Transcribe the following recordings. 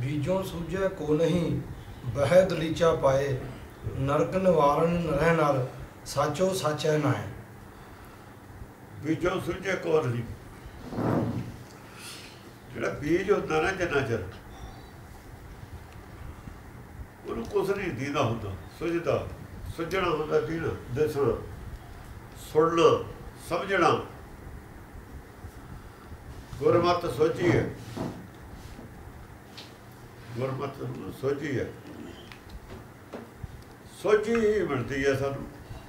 बीजों सूझे को नहीं बह दलीचा पाए नरक निवारण नरह नर साचो साचै नाय। बीजों सूझे को नहीं, ਜਿਹੜਾ ਬੀਜ ਹੁੰਦਾ ਨਾ ਜਿੰਨਾ ਚਿਰ ਉਹਨੂੰ ਕੁਛ ਨਹੀਂ ਦੀਦਾ ਹੁੰਦਾ, ਸੁਝਦਾ ਸੁਝਣਾ ਹੁੰਦਾ, ਦੀਨਾ ਦੱਸਣਾ ਸੁਣਨਾ ਸਮਝਣਾ। ਗੁਰਮਤਿ ਸੋਝੀ ਹੈ, ਗੁਰਮਤਿ ਸੋਝੀ ਹੈ, ਸੋਝੀ ਹੀ ਮਿਲਦੀ ਹੈ ਸਾਨੂੰ।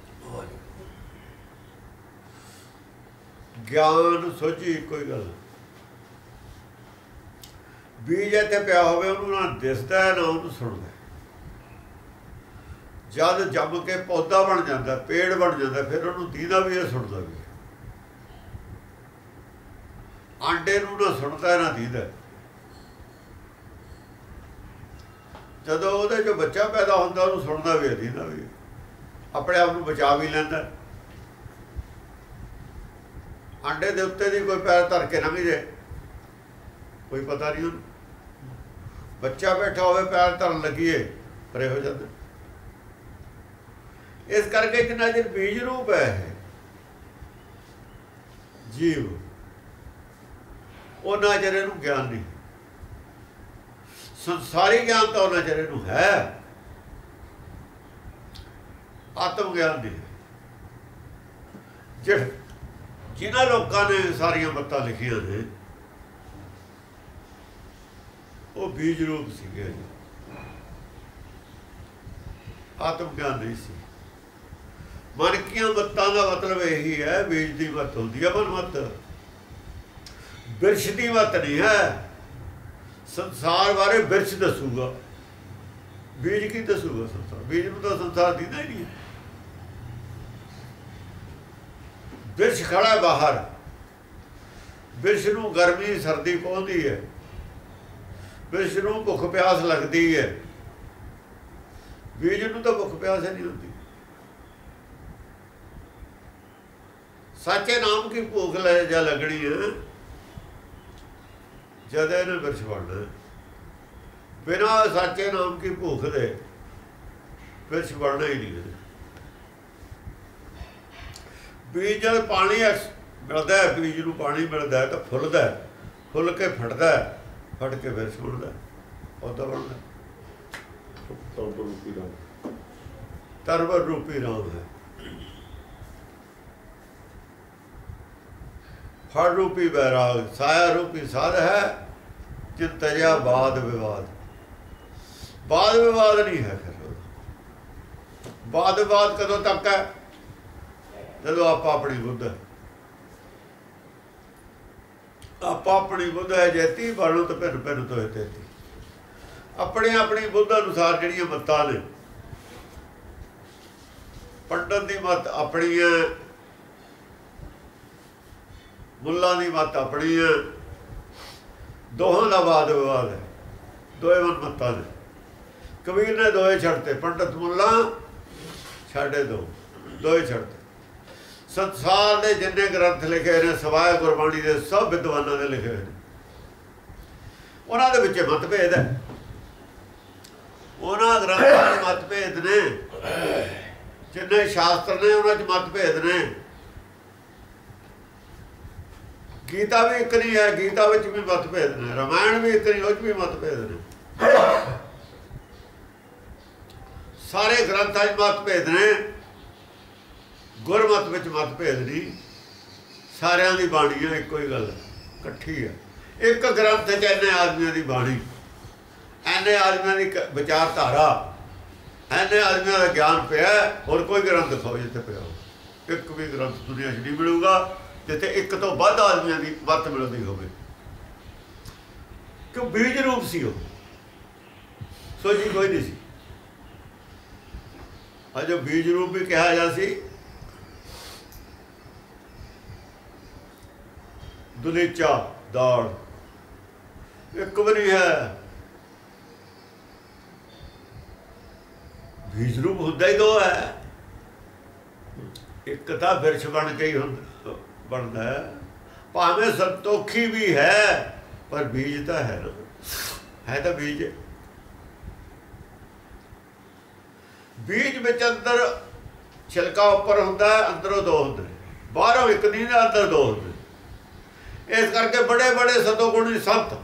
ਗਿਆਨ ਸੋਝੀ ਕੋਈ ਗੱਲ। ਬੀਜ ਇੱਥੇ ਪਿਆ ਹੋਵੇ ਉਹਨੂੰ ਨਾ ਦਿਸਦਾ ਨਾ ਉਹਨੂੰ ਸੁਣਦਾ। ਜਦ ਜੰਮ ਕੇ ਪੌਦਾ ਬਣ ਜਾਂਦਾ, ਪੇੜ ਬਣ ਜਾਂਦਾ, ਫਿਰ ਉਹਨੂੰ ਦੀਦਾ ਵੀ ਹੈ, ਸੁਣਦਾ ਵੀ ਹੈ। ਆਂਡੇ ਨੂੰ ਨਾ ਸੁਣਦਾ ਨਾ ਦੀਦਾ। ਜਦੋਂ ਉਹਦੇ ਚੋਂ ਬੱਚਾ ਪੈਦਾ ਹੁੰਦਾ ਉਹਨੂੰ ਸੁਣਦਾ ਵੀ ਹੈ, ਦੀਦਾ ਵੀ ਹੈ, ਆਪਣੇ ਆਪ ਨੂੰ ਬਚਾ ਵੀ ਲੈਂਦਾ। ਆਂਡੇ ਦੇ ਉੱਤੇ ਦੀ ਕੋਈ ਪੈਰ ਧਰ ਕੇ ਲੰਘ ਜਾਏ ਕੋਈ ਪਤਾ ਨਹੀਂ ਉਹਨੂੰ। ਬੱਚਾ ਬੈਠਾ ਹੋਵੇ ਪੈਰ ਧਰਨ ਲੱਗੀਏ ਪਰੇ ਹੋ ਜਾਂਦਾ। ਇਸ ਕਰਕੇ ਜਿੰਨਾ ਚਿਰ ਬੀਜ ਰੂਪ ਹੈ ਜੀਵ, ਉਹਨਾਂ ਚਿਰ ਇਹਨੂੰ ਗਿਆਨ ਨਹੀਂ। ਸੰਸਾਰੀ ਗਿਆਨ ਤਾਂ ਉਹਨਾਂ ਚਿਰ ਇਹਨੂੰ ਹੈ, ਆਤਮ ਗਿਆਨ ਨਹੀਂ। ਜਿਨ੍ਹਾਂ ਲੋਕਾਂ ਨੇ ਸਾਰੀਆਂ ਮੱਤਾਂ ਲਿਖੀਆਂ ਨੇ ਉਹ ਬੀਜ ਰੂਪ ਸੀਗੇ ਜੀ, ਆਤਮ ਗਿਆਨ ਨਹੀਂ ਸੀ। ਮਨ ਕੀਆਂ ਮੱਤਾਂ ਦਾ ਮਤਲਬ ਇਹੀ ਹੈ, ਬੀਜ ਦੀ ਮੱਤ ਹੁੰਦੀ ਹੈ ਮਨ ਮੱਤ, ਬਿਰਛ ਦੀ ਮੱਤ ਨਹੀਂ ਹੈ। ਸੰਸਾਰ ਬਾਰੇ ਬਿਰਛ ਦੱਸੂਗਾ, ਬੀਜ ਕੀ ਦੱਸੂਗਾ? ਸੰਸਾਰ, ਬੀਜ ਨੂੰ ਤਾਂ ਸੰਸਾਰ ਦੀਦਾ ਹੀ ਨਹੀਂ। ਬਿਰਛ ਖੜਾ ਬਾਹਰ, ਬਿਰਛ ਨੂੰ ਗਰਮੀ ਸਰਦੀ ਪਹੁੰਚਦੀ ਹੈ, ਬਿਰਛ ਨੂੰ ਭੁੱਖ ਪਿਆਸ ਲੱਗਦੀ ਹੈ, ਬੀਜ ਨੂੰ ਤਾਂ ਭੁੱਖ ਪਿਆਸ ਨਹੀਂ ਹੁੰਦੀ। ਸਾਚੇ ਨਾਮ ਕੀ ਭੁੱਖ ਲੈ ਜਾ ਲੱਗਣੀ ਹੈ ਜਦ ਇਹਨੇ ਬਿਰਛ ਬਣਨਾ। ਬਿਨਾਂ ਸਾਚੇ ਨਾਮ ਕੀ ਭੁੱਖ ਦੇ ਬਿਰਛ ਬਣਨਾ ਹੀ ਨਹੀਂ। ਬੀਜ ਜਦ ਪਾਣੀ ਮਿਲਦਾ ਹੈ, ਬੀਜ ਨੂੰ ਪਾਣੀ ਮਿਲਦਾ ਹੈ ਤਾਂ ਫੁੱਲਦਾ, ਫੁੱਲ ਕੇ ਫਟਦਾ, ਫਟ ਕੇ ਫਿਰ ਸੁਣਦਾ, ਪੌਦਾ ਬਣਦਾ। ਤਰਵਰ ਰੂਪੀ ਰਾਮ ਹੈ, ਫੜ ਰੂਪੀ ਬੈਰਾਗ, ਸਾਇਆ ਰੂਪੀ ਸਾਧ ਹੈ ਜਿ ਤਜਿਆ ਬਾਦ ਵਿਵਾਦ। ਬਾਦ ਵਿਵਾਦ ਨਹੀਂ ਹੈ। ਫਿਰ ਬਾਦ ਵਿਵਾਦ ਕਦੋਂ ਤੱਕ ਹੈ? ਜਦੋਂ ਆਪਾਂ ਆਪਣੀ ਬੁੱਧ, ਆਪਾਂ ਆਪਣੀ ਬੁੱਧ ਹੈ ਜੈਤੀ ਬਣੋ ਤਾਂ ਭਿੰਨ ਭਿੰਨ ਤੋਂ ਤੇਤੀ। ਆਪਣੇ ਆਪਣੀ ਬੁੱਧ ਅਨੁਸਾਰ ਜਿਹੜੀਆਂ ਮੱਤਾਂ ਨੇ, ਪੰਡਤ ਦੀ ਮੱਤ ਆਪਣੀ ਹੈ, ਮੁੱਲਾਂ ਦੀ ਮੱਤ ਆਪਣੀ ਹੈ, ਦੋਹਾਂ ਦਾ ਵਾਦ ਵਿਵਾਦ ਹੈ। ਦੋਏ ਮੱਤਾਂ ਨੇ। ਕਬੀਰ ਨੇ ਦੋਏ ਛੱਡਤੇ, ਪੰਡਤ ਮੁੱਲਾ ਛੱਡੇ ਦੋਏ ਛੱਡਤੇ। ਸੰਸਾਰ ਦੇ ਜਿੰਨੇ ਗ੍ਰੰਥ ਲਿਖੇ ਨੇ ਸਿਵਾਏ ਗੁਰਬਾਣੀ ਦੇ ਸਭ ਵਿਦਵਾਨਾਂ ਦੇ ਲਿਖੇ ਨੇ, ਉਹਨਾਂ ਦੇ ਵਿੱਚ ਮਤਭੇਦ ਹੈ। ਉਹਨਾਂ ਗ੍ਰੰਥਾਂ ਦੇ ਮਤਭੇਦ ਨੇ, ਜਿੰਨੇ ਸ਼ਾਸਤਰ ਨੇ ਉਹਨਾਂ 'ਚ ਮਤਭੇਦ ਨੇ। ਗੀਤਾ ਵੀ ਇੱਕ ਨਹੀਂ ਹੈ, ਗੀਤਾ ਵਿੱਚ ਵੀ ਮਤਭੇਦ ਨੇ। ਰਾਮਾਇਣ ਵੀ ਇੱਕ ਨਹੀਂ, ਉਹ 'ਚ ਵੀ ਮਤਭੇਦ ਨੇ। ਸਾਰੇ ਗ੍ਰੰਥਾਂ 'ਚ ਮਤਭੇਦ ਨੇ, ਗੁਰਮਤਿ ਵਿੱਚ ਮਤਭੇਦ ਨਹੀਂ। ਸਾਰਿਆਂ ਦੀ ਬਾਣੀ ਹੈ, ਇੱਕੋ ਹੀ ਗੱਲ ਇਕੱਠੀ ਹੈ। ਇੱਕ ਗ੍ਰੰਥ 'ਚ ਇੰਨੇ ਆਦਮੀਆਂ ਦੀ ਬਾਣੀ, ਇੰਨੇ ਆਦਮੀਆਂ ਦੀ ਵਿਚਾਰਧਾਰਾ, ਇੰਨੇ ਆਦਮੀਆਂ ਦਾ ਗਿਆਨ ਪਿਆ। ਹੋਰ ਕੋਈ ਗ੍ਰੰਥ ਦਿਖਾਓ ਜਿੱਥੇ ਪਿਆ ਹੋ। ਇੱਕ ਵੀ ਗ੍ਰੰਥ ਦੁਨੀਆ 'ਚ ਨਹੀਂ ਮਿਲੂਗਾ ਜਿੱਥੇ ਇੱਕ ਤੋਂ ਵੱਧ ਆਦਮੀਆਂ ਦੀ ਮੱਤ ਮਿਲਦੀ ਹੋਵੇ। ਕਿਉਂ? ਬੀਜ ਰੂਪ ਸੀ ਉਹ, ਸੋਝੀ ਕੋਈ ਨਹੀਂ ਸੀ। ਅਜੋ ਬੀਜ ਰੂਪ ਵੀ ਕਿਹਾ ਜਾ ਸੀ। ਦੁਲੀਚਾ ਦਾਲ ਇੱਕ ਵਾਰੀ ਹੈ, ਬੀਜ ਰੂਪ ਹੁੰਦਾ ਹੀ ਦੋ ਹੈ। ਇੱਕ ਤਾਂ ਬਿਰਛ ਬਣ ਕੇ ਹੀ ਬਣਦਾ ਹੈ, ਭਾਵੇਂ ਸੰਤੋਖੀ ਵੀ ਹੈ ਪਰ ਬੀਜ ਤਾਂ ਹੈ ਨਾ। है तो बीज। बीज में अंदर छिलका उपर होंदा है, अंदरों दो होंदे, बाहरों एक नहीं ने, अंदर दो होंदे। इस करके बड़े बड़े सतोगुणी संत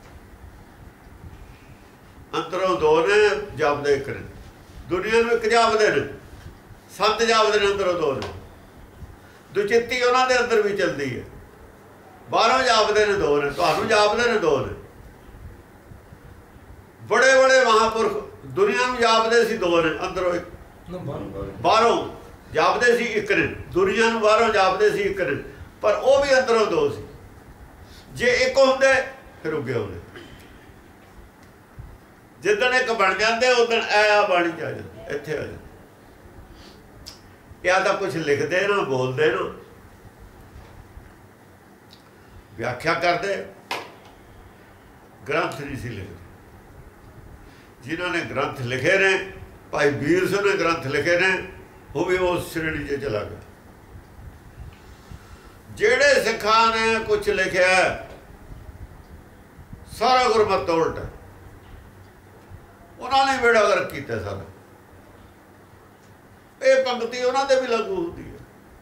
अंदरों दो ने, जापदे एक ने। दुनिया में एक जापदे ने, संत जापदे ने अंदरों दो ने। दुचित्ती उन्होंने अंदर भी चलती है, बाहरों जापदे ने दो ने, तुहानू जापदे ने दो ने। बड़े बड़े महापुरख दुनिया में जापदे सी दो ने, अंदरों एक, बाहरों जापदे सी एक ने। दुनिया में बाहरों जापदे सी एक ने, पर वो भी अंदरों दो सी। जे एक होंदे फिर उगे होंदे। जिदन एक बन जाते उदन ऐ बाणी च आ जाते, इत्थे आ जाते। या तो कुछ लिखते ना, बोलते ना, व्याख्या करते, ग्रंथ नहीं सी लिखते। जिन्होंने ग्रंथ लिखे ने, भाई वीर सिंह ने ग्रंथ लिखे ने, वो भी उस श्रेणी च चला गया। जेड़े सिखा ने कुछ लिखा सारा गुरमत उल्ट है, उन्होंने बेड़ा गर्क किया सारा। ये पंक्ति उन्होंने भी लागू होती है।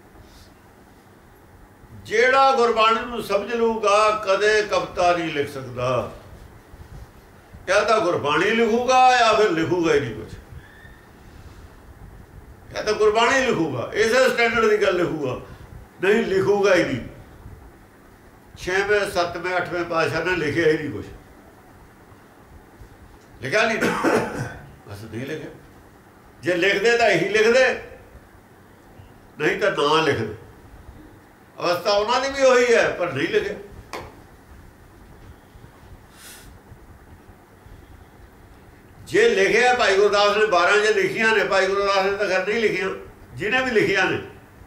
जेड़ा गुरबाणी नूं समझ लूगा कदे कविता नहीं लिख सकता। या तो गुरबाणी लिखूगा या फिर लिखूगा ही नहीं कुछ। या तो गुरबाणी लिखूगा, इस स्टैंडर्ड की गल लिखूगा, नहीं लिखूगा ही नहीं। 6वें 7वें 8वें पातशाह ने लिखा ही नहीं कुछ, लिखा नहीं बस नहीं लिखे। जे लिख दे तो यही लिख दे, नहीं तो ना लिख दे। अवस्था उन्होंने भी वही है, पर नहीं लिखे। जे लिखे भाई गुरदास ने 12 जे लिखिया ने, भाई गुरदास ने तो खैर नहीं लिखिया, जिन्हें भी लिखिया ने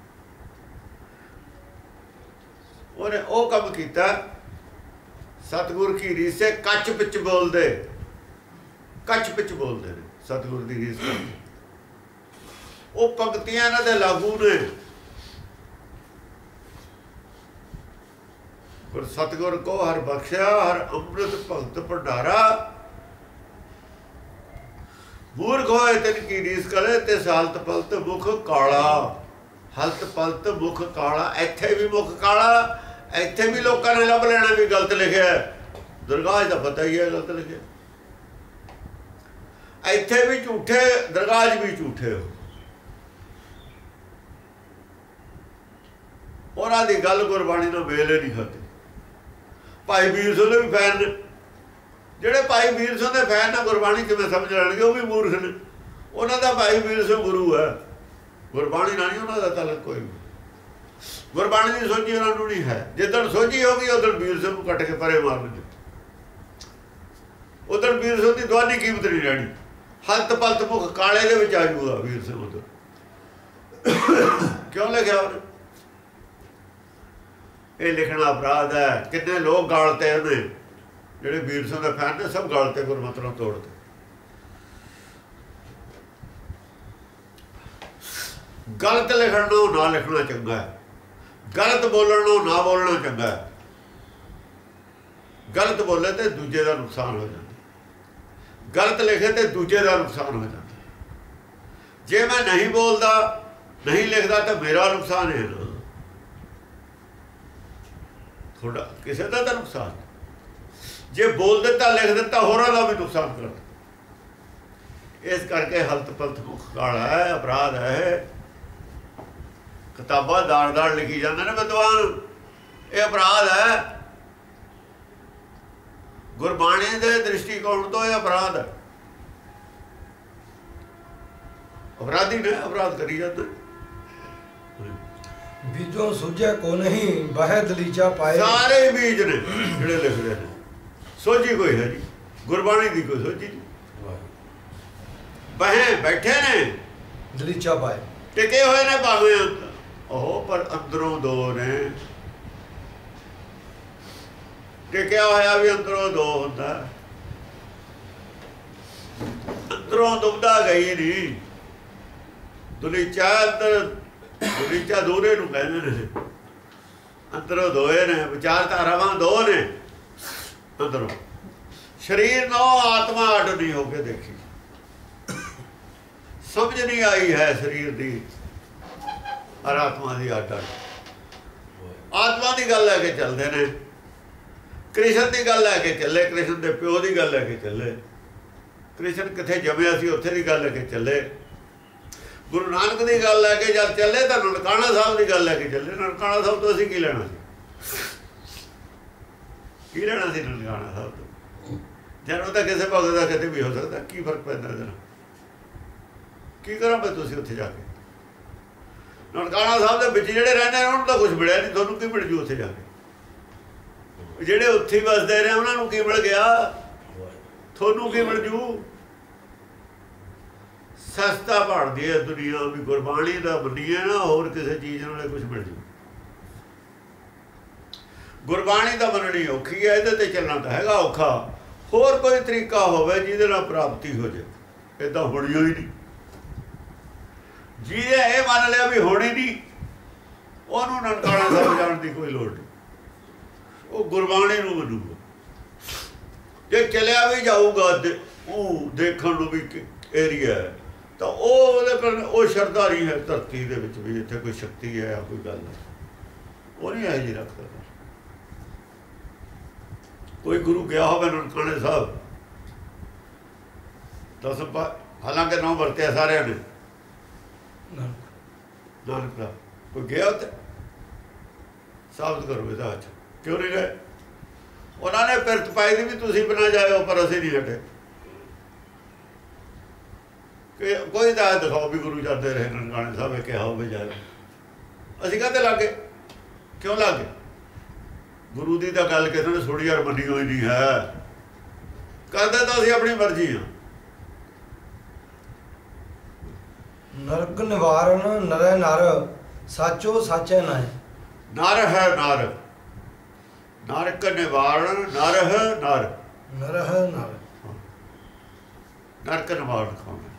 उन्हें वो कम किया। सतगुर की रीस से कच पिच बोलते, कच पिच बोलते हैं सतगुर की रीस करके। वो पंक्तियां इन्हां दे लागू ने। पर सतगुर को हर बख्शा, हर अमृत भगत भंडारा। मूर्ख होए तिन की रीस करे, तिस हालत पलत मुख काला। हालत पलत मुख काला, इत्थे भी मुख काला, इत्थे भी लोगों ने लभ लेना भी गलत लिखे। दरगाह का पता ही है गलत लिखे, इत्थे भी झूठे, दरगाह भी झूठे हो। उन्होंने गल गुरबाणी ना मेल ही नहीं खाती। भाई वीर सिंह भी फैन ने, ਜਿਹੜੇ भाई वीर सिंह के फैन ने गुरबाणी किवें समझ लैणगे, वो भी मूर्ख ने। उन्होंने भाई वीर सिंह गुरु है, गुरबाणी नाल नहीं उन्होंने ताल्लुक कोई भी। गुरबाणी की सोझी उन्होंने नहीं है। जिदन सोझी होगी उदन वीर सिंह कट के परे मारनगे, उदन वीर सिंह की दुआनी कीमत नहीं रहनी। हलत पलत मुख काले दे विच आ जाऊगा वीर सिंह उधर। क्यों लिखा उन्हें? ये लिखना अपराध है। कितने लोग गालते उन्हें, ਜਿਹੜੇ वीर सिंह के फैन ने सब गालते, गुरमत नूं तोड़ते। गलत लिखण नूं ना लिखना चंगा है, गलत बोलण नूं ना बोलना चंगा है। गलत बोले तो दूजे का नुकसान हो जाता, गलत लिखे तो दूजे का नुकसान हो जाता। जे मैं नहीं बोलता नहीं लिखता तो मेरा नुकसान है ना, थोड़ा किसी का तो नुकसान। जे बोल दिता लिख दिता होरां दा भी नुकसान कर। इस करके हलत पलत मुख काला है, अपराध है। किताबां दाड़ दाड़ लिखी जाते ने विद्वान, ये अपराध है। गुरबाणी के दृष्टिकोण तो यह अपराध है। अपराधी ने अपराध करी जाते। बीजों सूझे को नहीं, बह दलीचा पाए। सारे बीज ने जिहड़े लिखदे ने, सोझी कोई है जी, गुरबाणी की कोई सोझी नहीं। बहे बैठे ने, दलीचा पाए, टिके हुए ने भावें ओह, पर अंदरों दो ने। टिकिया होया भी अंदरों दो होंदा, अंदरों दुबदा गई नहीं। दलीचा अंदर, दलीचा दूरे नूं कहंदे ने, अंदरों दोए ने। विचारधारावां दो ने अंदरों। शरीर नो आत्मा अड नहीं होके देखी, समझ नहीं आई है शरीर की और आत्मा की अड अड। आत्मा की गल लैके चलते ने, कृष्ण की गल लैके चले, कृष्ण के प्यो की गल लैके चले, कृष्ण किथे जमया सी उत्थे की गल लैके चले, गुरु नानक की गल लैके जब चले तो ननकाना साहब की गल लैके चले। ननकाना साहब तो असीं की लेना सी, की लेना सी ननकाना साहब तो? जन्म तो किसी भगत का कितने भी हो सकता, की फर्क पैंदा इहदे नाल? की करा मैं तुसीं उत्थे जाके? ननकाना साहब के विच जिहड़े रहिंदे ने उन्हां नूं तां कुछ मिलिया नहीं, तुहानूं की मिल जू उत्थे जाके? जिहड़े उत्थे वसदे रहे उन्हां नूं की मिल गया, तुहानूं की मिल जू? सस्ता भाड़दी है दुनिया भी, गुरबाणी का मनीए ना, होर किसी चीज़ नाल कुछ मिल जू। गुरबाणी का मननी औखी है, इहदे ते चलना तो हैगा औखा। होर कोई तरीका होवे जिहदे नाल प्राप्ति हो जाए, इदां होणियो ही नहीं। जिहने ये मन लिया भी होनी नहीं, उहनूं ननकाना साहिब जाण की कोई लोड़ नहीं, वो गुरबाणी नूं मनूगा। जे चलिया भी जाऊगा देखण नूं भी एरिया है, तो वो शरधा नहीं है धरती दे विच भी इत्थे कोई शक्ति है या कोई गल है, वो नहीं है जी रखता। कोई गुरु गया हो ननकाने साहब, दस हालांकि 9 वरत्या सारे ने, नानक का कोई गया उत्थे? साबित करो इहदा अच क्यों नहीं गए? उन्होंने पिरत पाई थी भी तुसीं बिना जाओ, पर असीं नहीं हटे। कोई दायत दिखाओ भी गुरु जाते रहे ननकाने साहब कहा हो भी जाए, असीं कहते लागे क्यों लागे? गुरु की तो गल किसी ने सुनी और मनी हुई नहीं है, करते तो असीं अपनी मर्जी हाँ। नरक निवारण नरै नर, साचो साचे नाय। नर है नर, नरक निवारण नर है नर, नर है नर, नरक निवारण कौन है?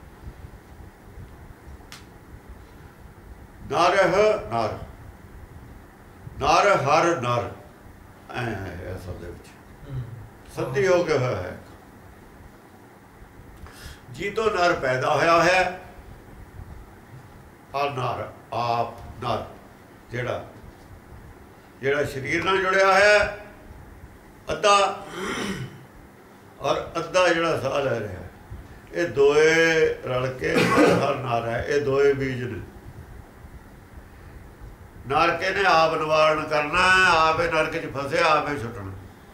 नर है नर, नर हर नर, ऐ है शब्द सत्य हो गया है। जी तो नर पैदा होया है और नर आप नर जेड़ा जेड़ा शरीर नाल जुड़िया है अद्धा, और अद्धा जेड़ा साह लै रहा है, ये दोए रल के हर नर है। ये दोए बीज ने, नरक ने आप निवारण करना, आप नरक च फसे, आप छुटना।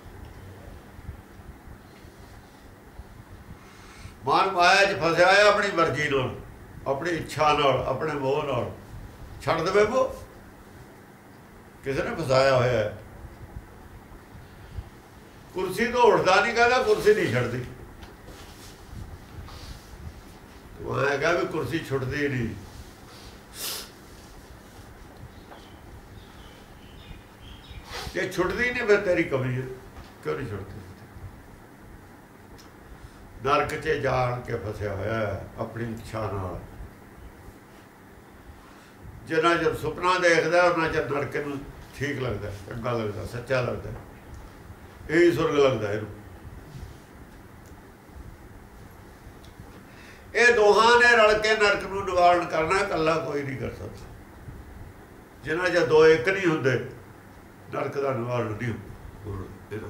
मन माया च फसिया है अपनी मर्जी नाल, अपनी इच्छा नाल, अपने मोह नाल। छड़ दे वो किसी ने फसाया होया है। कुर्सी तो उठता नहीं, कहता कुर्सी नहीं छड़ती। मैं कहा भी कुर्सी छुटती नहीं। ये छुटती नहीं, फिर तेरी कमी है, क्यों नहीं छुटती? नरक च जान के फसिया होया अपनी इच्छा नाल। जिन्ना चर सुपना देखता उन्ना चर नरक नूं ठीक लगता, चंगा लगता, सच्चा लगता, यही सुरग लगता है। ये दोहां ने रल के नरक नूं निवारण करना, कल्ला कोई नहीं कर सकता। जिन्ना चर दो एक नहीं हुंदे नरक का निवारण नहीं होता।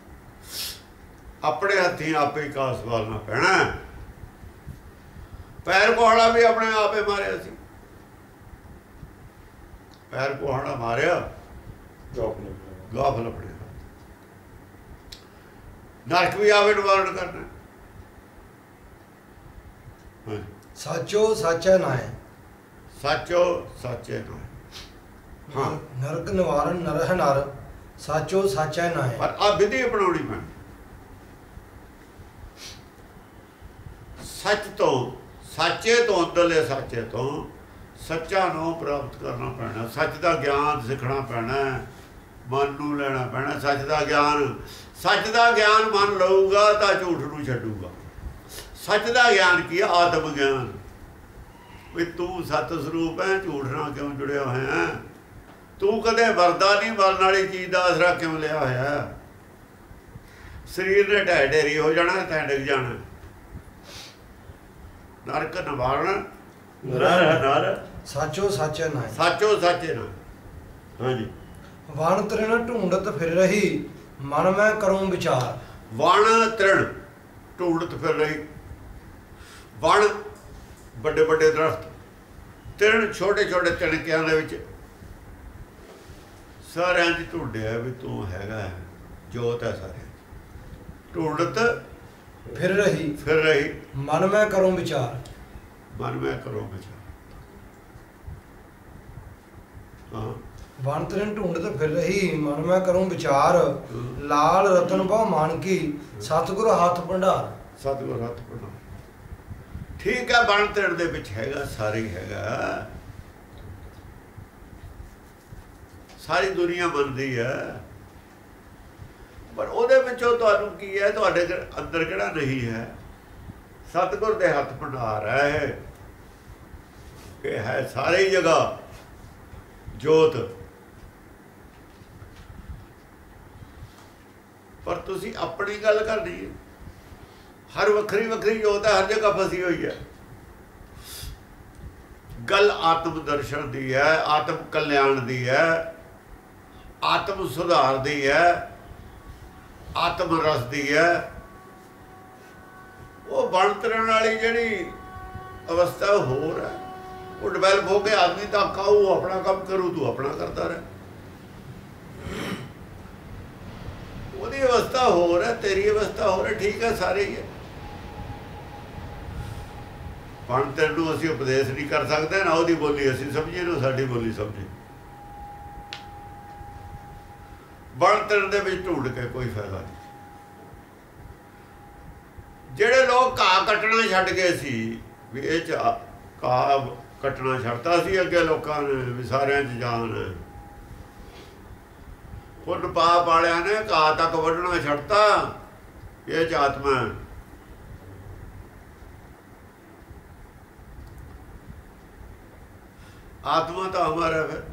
अपने हथी आपे कास वालना पैना। पैर कुहाड़ा भी अपने आप ही मारिया सी, पैर कुहाड़ा मारिया गाफल अपने। नरक भी आवे निवारण करना। साचो साचा नाय, साचो साचे नाय। हाँ, नरक निवारण नर है नर, साचो साचा नाय। पर आ विधि अपनाउणी पैनी। सच तो साचे तो अंदरले साचे तो सच्चा नो प्राप्त करना पैना। सच का ज्ञान सीखना पैना, मन नूं लेना पैना सच का ज्ञान। सच का ज्ञान मन लऊगा तो झूठ नूं छड्डूगा। सच का ज्ञान की है? आत्म ज्ञान। भी तू सत स्वरूप है, झूठ नाल क्यों जुड़िया होया है? तू कदे वरदा नहीं, वरन वाली चीज़ का आसरा क्यों लिया होया? ਸਰੀਰ ਨੇ ਢਹਿ ਢੇਰੀ ਹੋ ਜਾਣਾ, ਤੈਂ ਡਿੱਗ ਜਾਣਾ। ਨਰਕ ਨਿਵਾਰਨ ਨਰ ਨਰ ਸਾਚੋ ਸਾਚੈ ਨਾਇ। ਸਾਚੋ ਸਾਚੇ ਨਾ। ਹਾਂਜੀ। ਵਣ ਤ੍ਰਿਣ ਢੂੰਡਤ ਫਿਰ ਰਹੀ, ਮਨ ਮੈਂ ਕਰੂੰ ਵਿਚਾਰ। ਵਣ ਤ੍ਰਿਣ ਢੂੰਡਤ ਫਿਰ ਰਹੀ। ਵਣ ਵੱਡੇ ਵੱਡੇ ਦਰਖਤ, ਤ੍ਰਿਣ ਛੋਟੇ ਛੋਟੇ ਤਿਣਕਿਆਂ ਦੇ ਵਿੱਚ ਸਾਰਿਆਂ 'ਚ ਢੂੰਡਿਆ ਵੀ ਤੂੰ ਹੈਗਾ, ਜੋਤ ਹੈ ਸਾਰੇ। ਢੂੰਡਤ ਫਿਰ ਰਹੀ, ਫਿਰ ਰਹੀ, ਮਨ ਮੈਂ ਕਰੂੰ ਵਿਚਾਰ। ਮਨ ਮੈਂ ਕਰੋ ਵਿਚਾਰ। ਹਾਂ। ਵਣ ਤ੍ਰਿਣ ਢੂੰਡਤ ਫਿਰ ਰਹੀ, ਮਨ ਮੈਂ ਕਰੂੰ ਵਿਚਾਰ। ਲਾਲ ਰਤਨ ਬਹੁ ਮਾਨਕੀ, ਸਤਿਗੁਰ ਹੱਥ ਭੰਡਾਰ। ਸਤਿਗੁਰ ਹੱਥ ਭੰਡਾਰ। ਠੀਕ ਹੈ, ਵਣ ਤ੍ਰਿਣ ਦੇ ਵਿੱਚ ਹੈਗਾ, ਸਾਰੇ ਹੈਗਾ, ਸਾਰੀ ਦੁਨੀਆ ਮੰਨਦੀ ਹੈ, ਪਰ ਉਹਦੇ ਵਿੱਚੋਂ ਤੁਹਾਨੂੰ ਕੀ ਹੈ, ਤੁਹਾਡੇ ਅੰਦਰ ਕਿਹੜਾ ਨਹੀਂ ਹੈ? ਸਤਿਗੁਰ ਦੇ ਹੱਥ ਭੰਡਾਰ ਹੈ, ਇਹ ਹੈ ਸਾਰੀ ਜਗ੍ਹਾ ਜੋਤ। ਪਰ ਤੁਸੀਂ ਆਪਣੀ ਗੱਲ ਕਰਨੀ ਹੈ, ਹਰ ਵੱਖਰੀ ਵੱਖਰੀ ਜੋਤ ਹੈ, ਹਰ ਜਗ੍ਹਾ ਫਸੀ ਹੋਈ ਹੈ। ਗੱਲ ਆਤਮ ਦਰਸ਼ਨ ਦੀ ਹੈ, ਆਤਮ ਕਲਿਆਣ ਦੀ ਹੈ, ਆਤਮ ਸੁਧਾਰ ਦੀ ਹੈ, ਆਤਮ ਰਸ ਦੀ ਹੈ। ਉਹ ਵਣ ਤ੍ਰਿਣ ਵਾਲੀ ਜਿਹੜੀ ਅਵਸਥਾ ਹੋਰ ਹੈ, ਉਹ ਡਿਵੈਲਪ ਹੋ ਕੇ ਆਦਮੀ ਤਾਂ ਖਾਊ, ਆਪਣਾ ਕੰਮ ਕਰੂ, ਤੂੰ ਆਪਣਾ ਕਰਦਾ ਰਹਿ। ਉਹਦੀ ਅਵਸਥਾ ਹੋਰ ਹੈ, ਤੇਰੀ ਅਵਸਥਾ ਹੋਰ ਹੈ। ਠੀਕ ਹੈ, ਸਾਰੇ ਹੀ ਹੈ। ਵਣ ਤ੍ਰਿਣ ਨੂੰ ਅਸੀਂ ਉਪਦੇਸ਼ ਨਹੀਂ ਕਰ ਸਕਦੇ, ਨਾ ਉਹਦੀ ਬੋਲੀ ਅਸੀਂ ਸਮਝੀਏ, ਨਾ ਸਾਡੀ ਬੋਲੀ ਸਮਝੇ। ਵਣ ਤ੍ਰਿਣ ਦੇ ਵਿੱਚ ਢੂੰਡ ਕੇ ਕੋਈ ਫਾਇਦਾ ਨਹੀਂ। ਜਿਹੜੇ ਲੋਕ ਘਾਹ ਕੱਟਣਾ ਛੱਡ ਗਏ ਸੀ, ਵੀ ਇਹ ਚ ਘਾਹ ਕੱਟਣਾ ਛੱਡਤਾ ਸੀ ਅੱਗੇ ਲੋਕਾਂ ਨੇ, ਵੀ ਸਾਰਿਆਂ 'ਚ ਜਾਨ। ਪੁੰਨ ਪਾਪ ਵਾਲਿਆਂ ਨੇ ਘਾਹ ਤੱਕ ਵੱਢਣਾ ਛੱਡਤਾ, ਇਹ 'ਚ ਆਤਮਾ। ਆਤਮਾ ਤਾਂ ਅਮਰ ਹੈ। ਫਿਰ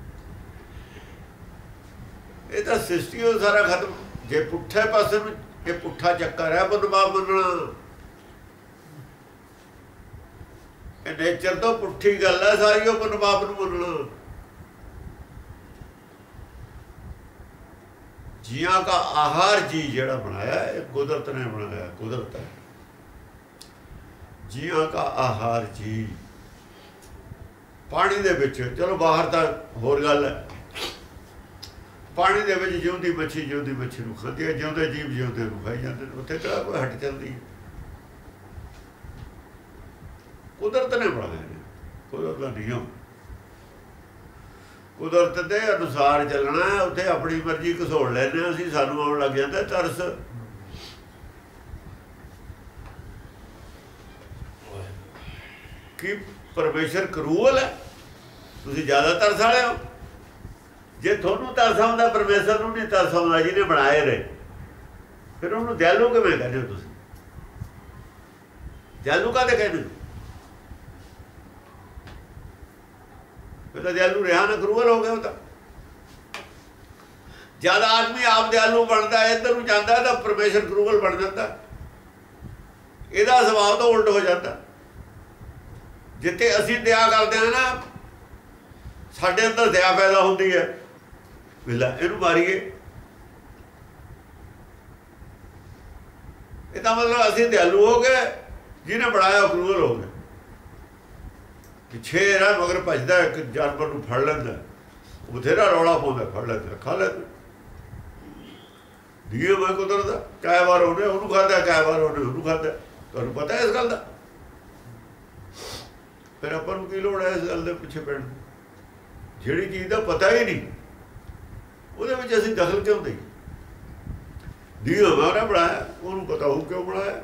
ਇਹ ਤਾਂ ਸ੍ਰਿਸ਼ਟੀ ਉਹ ਸਾਰਾ ਖਤਮ। ਜੇ ਪੁੱਠੇ ਪਾਸੇ ਨੂੰ, ਇਹ ਪੁੱਠਾ ਚੱਕਰ ਹੈ ਪੁੰਨ ਪਾਪ ਮੰਨਣਾ। ਇਹ ਨੇਚਰ ਤੋਂ ਪੁੱਠੀ ਗੱਲ ਹੈ ਸਾਰੀ, ਉਹ ਪੁੰਨ ਪਾਪ ਨੂੰ ਮੰਨਣਾ। ਜੀਆਂ ਦਾ ਆਹਾਰ ਜੀ ਜਿਹੜਾ ਬਣਾਇਆ, ਇਹ ਕੁਦਰਤ ਨੇ ਬਣਾਇਆ, ਕੁਦਰਤ ਹੈ। ਜੀਆਂ ਦਾ ਆਹਾਰ ਜੀ ਪਾਣੀ ਦੇ ਵਿੱਚ, ਚਲੋ ਬਾਹਰ ਤਾਂ ਹੋਰ ਗੱਲ ਹੈ। ਪਾਣੀ ਦੇ ਵਿੱਚ ਜਿਉਂਦੀ ਮੱਛੀ ਜਿਉਂਦੀ ਮੱਛੀ ਨੂੰ ਖਾਂਦੀ ਹੈ, ਜਿਉਂਦੇ ਜੀਵ ਜਿਉਂਦੇ ਨੂੰ ਖਾਈ ਜਾਂਦੇ ਨੇ। ਉੱਥੇ ਕਿਹੜਾ ਕੋਈ ਹੱਟ ਚੱਲਦੀ ਹੈ? ਕੁਦਰਤ ਨੇ ਬਣਾਇਆ ਨੇ, ਕੁਦਰਤ ਦਾ ਨਿਯਮ। ਕੁਦਰਤ ਦੇ ਅਨੁਸਾਰ ਚੱਲਣਾ। ਉੱਥੇ ਆਪਣੀ ਮਰਜ਼ੀ ਘਸੋੜ ਲੈਂਦੇ ਅਸੀਂ, ਸਾਨੂੰ ਆਉਣ ਲੱਗ ਜਾਂਦਾ ਤਰਸ। ਕੀ ਪਰਮੇਸ਼ਰ ਕਰੂਅਲ ਹੈ? ਤੁਸੀਂ ਜ਼ਿਆਦਾ ਤਰਸ ਵਾਲੇ ਹੋ। ਜੇ ਤੁਹਾਨੂੰ ਤਰਸ ਆਉਂਦਾ, ਪਰਮੇਸ਼ਰ ਨੂੰ ਨਹੀਂ ਤਰਸ ਆਉਂਦਾ ਜਿਹਨੇ ਬਣਾਏ ਰਹੇ, ਫਿਰ ਉਹਨੂੰ ਦਿਆਲੂ ਕਿਵੇਂ ਕਹਿੰਦੇ ਹੋ ਤੁਸੀਂ? ਦਿਆਲੂ ਕਾਹਦੇ ਕਹਿੰਦੇ? ਫਿਰ ਤਾਂ ਦਿਆਲੂ ਰਿਹਾ ਨਾ, ਕਰੂਅਲ ਹੋ ਗਿਆ ਉਹ ਤਾਂ। ਜਦ ਆਦਮੀ ਆਪ ਦਿਆਲੂ ਬਣਦਾ, ਇੱਧਰ ਨੂੰ ਜਾਂਦਾ, ਤਾਂ ਪਰਮੇਸ਼ਰ ਕਰੂਅਲ ਬਣ ਜਾਂਦਾ। ਇਹਦਾ ਸੁਭਾਅ ਤਾਂ ਉਲਟ ਹੋ ਜਾਂਦਾ। ਜਿੱਥੇ ਅਸੀਂ ਦਇਆ ਕਰਦੇ ਹਾਂ ਨਾ, ਸਾਡੇ ਅੰਦਰ ਦਇਆ ਪੈਦਾ ਹੁੰਦੀ ਹੈ। ਵਿਲਾ ਇਹਨੂੰ ਮਾਰੀਏ, ਇਹ ਤਾਂ ਮਤਲਬ ਅਸੀਂ ਦਿਆਲੂ ਹੋ ਗਏ, ਜਿਹਨੇ ਬਣਾਇਆ ਉਹ ਕਰੂਅਲ ਹੋ ਗਿਆ। ਸ਼ੇਰ ਹੈ ਮਗਰ ਭੱਜਦਾ, ਇੱਕ ਜਾਨਵਰ ਨੂੰ ਫੜ ਲੈਂਦਾ, ਬਥੇਰਾ ਰੌਲਾ ਪਾਉਂਦਾ, ਫੜ ਲੈਂਦਾ, ਖਾ ਲੈਂਦਾ। ਨਿਯਮ ਹੈ ਕੁਦਰਤ ਦਾ। ਕਈ ਵਾਰ ਉਹਨੇ ਉਹਨੂੰ ਖਾਧਾ, ਕਈ ਵਾਰ ਉਹਨੇ ਉਹਨੂੰ ਖਾਧਾ। ਤੁਹਾਨੂੰ ਪਤਾ ਇਸ ਗੱਲ ਦਾ? ਫਿਰ ਆਪਾਂ ਨੂੰ ਕੀ ਲੋੜ ਹੈ ਇਸ ਗੱਲ ਦੇ ਪਿੱਛੇ ਪੈਣ ਦੀ? ਜਿਹੜੀ ਚੀਜ਼ ਦਾ ਪਤਾ ਹੀ ਨਹੀਂ, ਉਹਦੇ ਵਿੱਚ ਅਸੀਂ ਦਖਲ ਕਿਉਂ ਦੇਈਏ? ਨਿਯਮ ਉਹਨੇ ਬਣਾਇਆ, ਉਹਨੂੰ ਪਤਾ ਹੋ ਕਿਉਂ ਬਣਾਇਆ।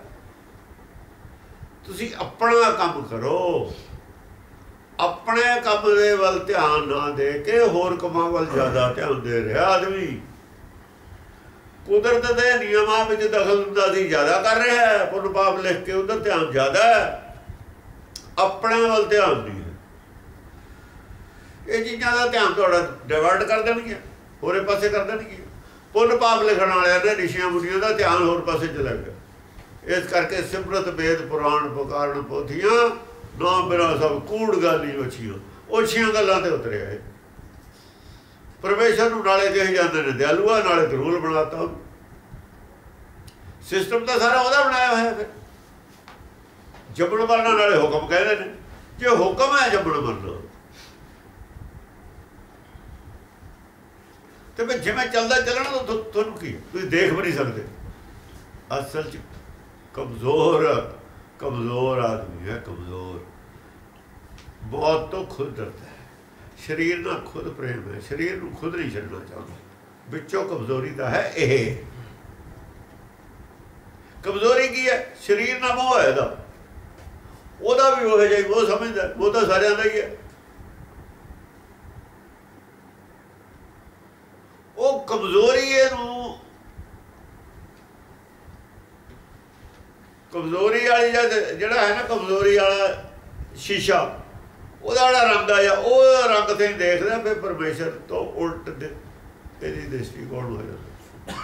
ਤੁਸੀਂ ਆਪਣਾ ਕੰਮ ਕਰੋ, ਆਪਣੇ ਕੰਮ ਦੇ ਵੱਲ ਧਿਆਨ ਨਾ ਦੇ ਕੇ ਹੋਰ ਕੰਮਾਂ ਵੱਲ ਜ਼ਿਆਦਾ ਧਿਆਨ ਦੇ ਰਿਹਾ ਆਦਮੀ। ਕੁਦਰਤ ਦੇ ਨਿਯਮਾਂ ਵਿੱਚ ਦਖਲ ਅੰਦਾਜ਼ੀ ਜ਼ਿਆਦਾ ਕਰ ਰਿਹਾ ਹੈ, ਪੁੰਨ ਪਾਪ ਲਿਖ ਕੇ ਉਧਰ ਧਿਆਨ ਜ਼ਿਆਦਾ ਹੈ, ਆਪਣੇ ਵੱਲ ਧਿਆਨ ਨਹੀਂ ਹੈ। ਇਹ ਚੀਜ਼ਾਂ ਦਾ ਧਿਆਨ ਤੁਹਾਡਾ ਡਾਇਵਰਟ ਕਰ ਦੇਣਗੀਆਂ, ਹੋਰੇ ਪਾਸੇ ਕਰ ਦੇਣਗੀਆਂ। पुण्य पाप लिखण वालिਆਂ ने ऋषियां मुनियां ਦਾ ਧਿਆਨ ਹੋਰ ਪਾਸੇ ਚਲਾ ਗਿਆ। ਇਸ ਕਰਕੇ ਸਿਮਰਤ ਵੇਦ ਪੁਰਾਣ ਪੁਕਾਰਨ ਪੋਥੀਆਂ ਨਾ ਮੇਰਾ ਸਭ ਕੂੜ ਗਾਲੀ ओछियां गल्लां ते उतरे आए। परमेश्वर ਨੂੰ ਨਾਲੇ ਕਹੇ ਜਾਂਦੇ ਨੇ ਦਿਆਲੂਆ, ਨਾਲੇ ਰੂਲ ਬਣਾਤਾ। सिस्टम तो सारा ਉਹਦਾ ਬਣਾਇਆ ਹੋਇਆ। ਫਿਰ ਜੰਮਣ ਮਰਨਾ ਨਾਲੇ ਹੁਕਮ ਕਹਿੰਦੇ ਨੇ। ਜੇ ਹੁਕਮ ਹੈ ਜੰਮਣ ਮਰਨਾ ਤੇ ਫਿਰ ਜਿਵੇਂ ਚੱਲਦਾ ਚੱਲਣਾ ਤਾਂ ਤੁਹਾਨੂੰ ਕੀ ਤੁਸੀਂ ਦੇਖ ਵੀ ਨਹੀਂ ਸਕਦੇ। ਅਸਲ 'ਚ ਕਮਜ਼ੋਰ ਆਦਮੀ ਹੈ, ਕਮਜ਼ੋਰ। मौत तो खुद डरता है, शरीर ना खुद प्रेम है, शरीर को खुद नहीं छड्डना चाहता। विचों कमजोरी तो है ये। कमजोरी की है? शरीर ना मोह है दा। ओदा भी वो है जी, वो समझदा, वो तो सारिਆਂ ਦਾ ही है। वो कमजोरी कमजोरी वाली जिहड़ा है ना, कमजोरी वाला शीशा ਉਹਦਾ ਜਿਹੜਾ ਰੰਗ ਆ ਜਾਂ ਉਹ ਰੰਗ ਤੇ ਦੇਖਦਾ, ਫਿਰ ਪਰਮੇਸ਼ਰ ਤੋਂ ਉਲਟ ਇਹਦੀ ਦ੍ਰਿਸ਼ਟੀਕੋਣ ਹੋ ਜਾਂਦਾ।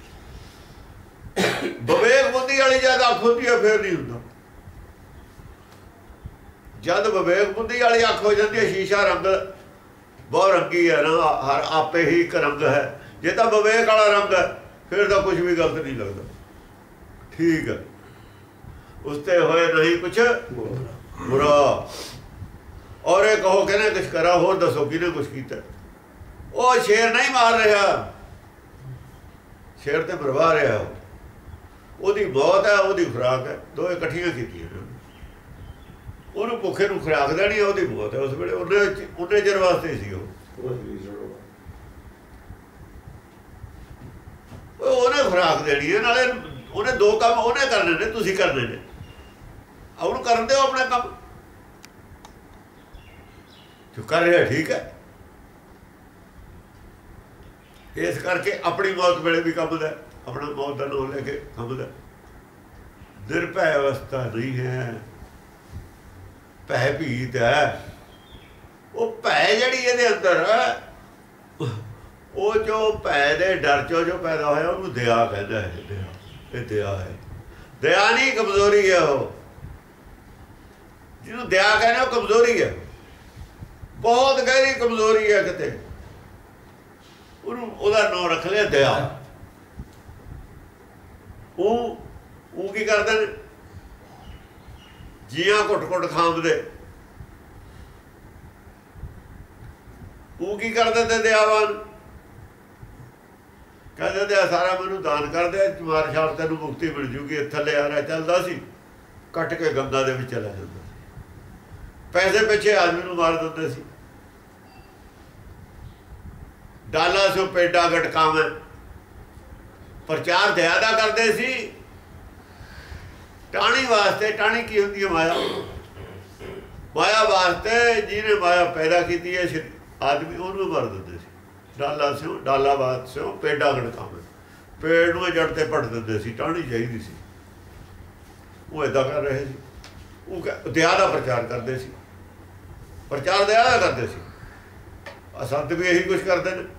ਵਿਵੇਕ ਬੁੱਧੀ ਵਾਲੀ ਜਦ ਅੱਖ ਹੁੰਦੀ ਹੈ ਫਿਰ ਨਹੀਂ ਹੁੰਦਾ। ਜਦ ਵਿਵੇਕ ਬੁੱਧੀ ਵਾਲੀ ਅੱਖ ਹੋ ਜਾਂਦੀ ਹੈ, ਸ਼ੀਸ਼ਾ ਰੰਗ ਬਹੁਤ ਰੰਗੀ ਹੈ ਨਾ, ਹਰ ਆਪੇ ਹੀ ਇੱਕ ਰੰਗ ਹੈ। ਜੇ ਤਾਂ ਵਿਵੇਕ ਵਾਲਾ ਰੰਗ ਹੈ ਫਿਰ ਤਾਂ ਕੁਝ ਵੀ ਗਲਤ ਨਹੀਂ ਲੱਗਦਾ, ਠੀਕ ਹੈ। ਉਸ ਤੇ ਹੋਏ ਨਹੀਂ ਕੁਛ बुरा। और ये कहो कि कुछ करा, होर दसो कि कुछ किया। वो शेर नहीं मार रहा, शेर तो मरवा रहा। ਉਹਦੀ मौत है, ਉਹਦੀ खुराक है, दो इकट्ठियां कीतियां। ਉਹਨੂੰ ਭੁੱਖੇ ਨੂੰ खुराक देनी है, ਉਹਦੀ मौत है। उस ਵੇਲੇ ਉਹਨੇ ਚਿਰ ਵਾਸਤੇ ਸੀ ਉਹਨੇ खुराक देनी है। नाले ਉਹਨੇ दो काम ਉਹਨੇ करने ने, ਤੁਸੀਂ करने ने। ਉਹਨੂੰ ਕਰਨ ਦਿਓ अपने काम जो कर रहा, ठीक है। इस करके अपनी मौत वेले भी कंबदा, अपना मौत का नाम लेके कंबदा। निर्भय अवस्था नहीं है, भय भीत है। वो भय जिहड़ी इहदे अंदर वो जो भय दे डर चो जो पैदा होया उहनूं दया कहंदा है। दया, ये दया है। दया नहीं कमजोरी है। वो जिन्होंने दया कहने वो कमजोरी है, बहुत गहरी कमजोरी है। किते ਉਹਦਾ ਨਾਂ ਰੱਖ ਲਿਆ दया। ਉਹ ਕੀ ਕਰਦੇ ਨੇ? ਜੀਆਂ ਘੁੱਟ ਖਾਂਦੇ। ਉਹ ਕੀ ਕਰਦੇ ਤੇ ਦਇਆਵਾਨ ਕਹਿੰਦੇ ਤੇ ਸਾਰਾ ਮੈਨੂੰ ਦਾਨ ਕਰਦੇ, ਮਾਰ ਛਾਲ ਤੈਨੂੰ ਮੁਕਤੀ ਮਿਲ ਜੂਗੀ। ਥੱਲੇ ਆ ਰਿਹਾ ਚੱਲਦਾ ਸੀ, ਕੱਟ ਕੇ ਗੰਗਾ ਦੇ ਵਿੱਚ ਚਲਾ ਜਾਂਦਾ। ਪੈਸੇ ਪਿੱਛੇ ਆਦਮੀ ਨੂੰ ਮਾਰ ਦਿੰਦੇ ਸੀ। डाला सो पेडा गटकावे, प्रचार दया दा करते सी। टाणी वास्ते, टाणी की होंदी है? माया। माया वास्ते जिन्हें माया पैदा की है आदमी, उन्होंने मार देते सी। डाला स्यों, डालाबाद स्यों पेडा गटकावे, पेड़ में जड़ ते पट देते सी। टाणी चाहिए सी, वो इदा कर रहे सी। वो दया का प्रचार करते सी, प्रचार दया का करते सी। संत भी यही कुछ करते हैं।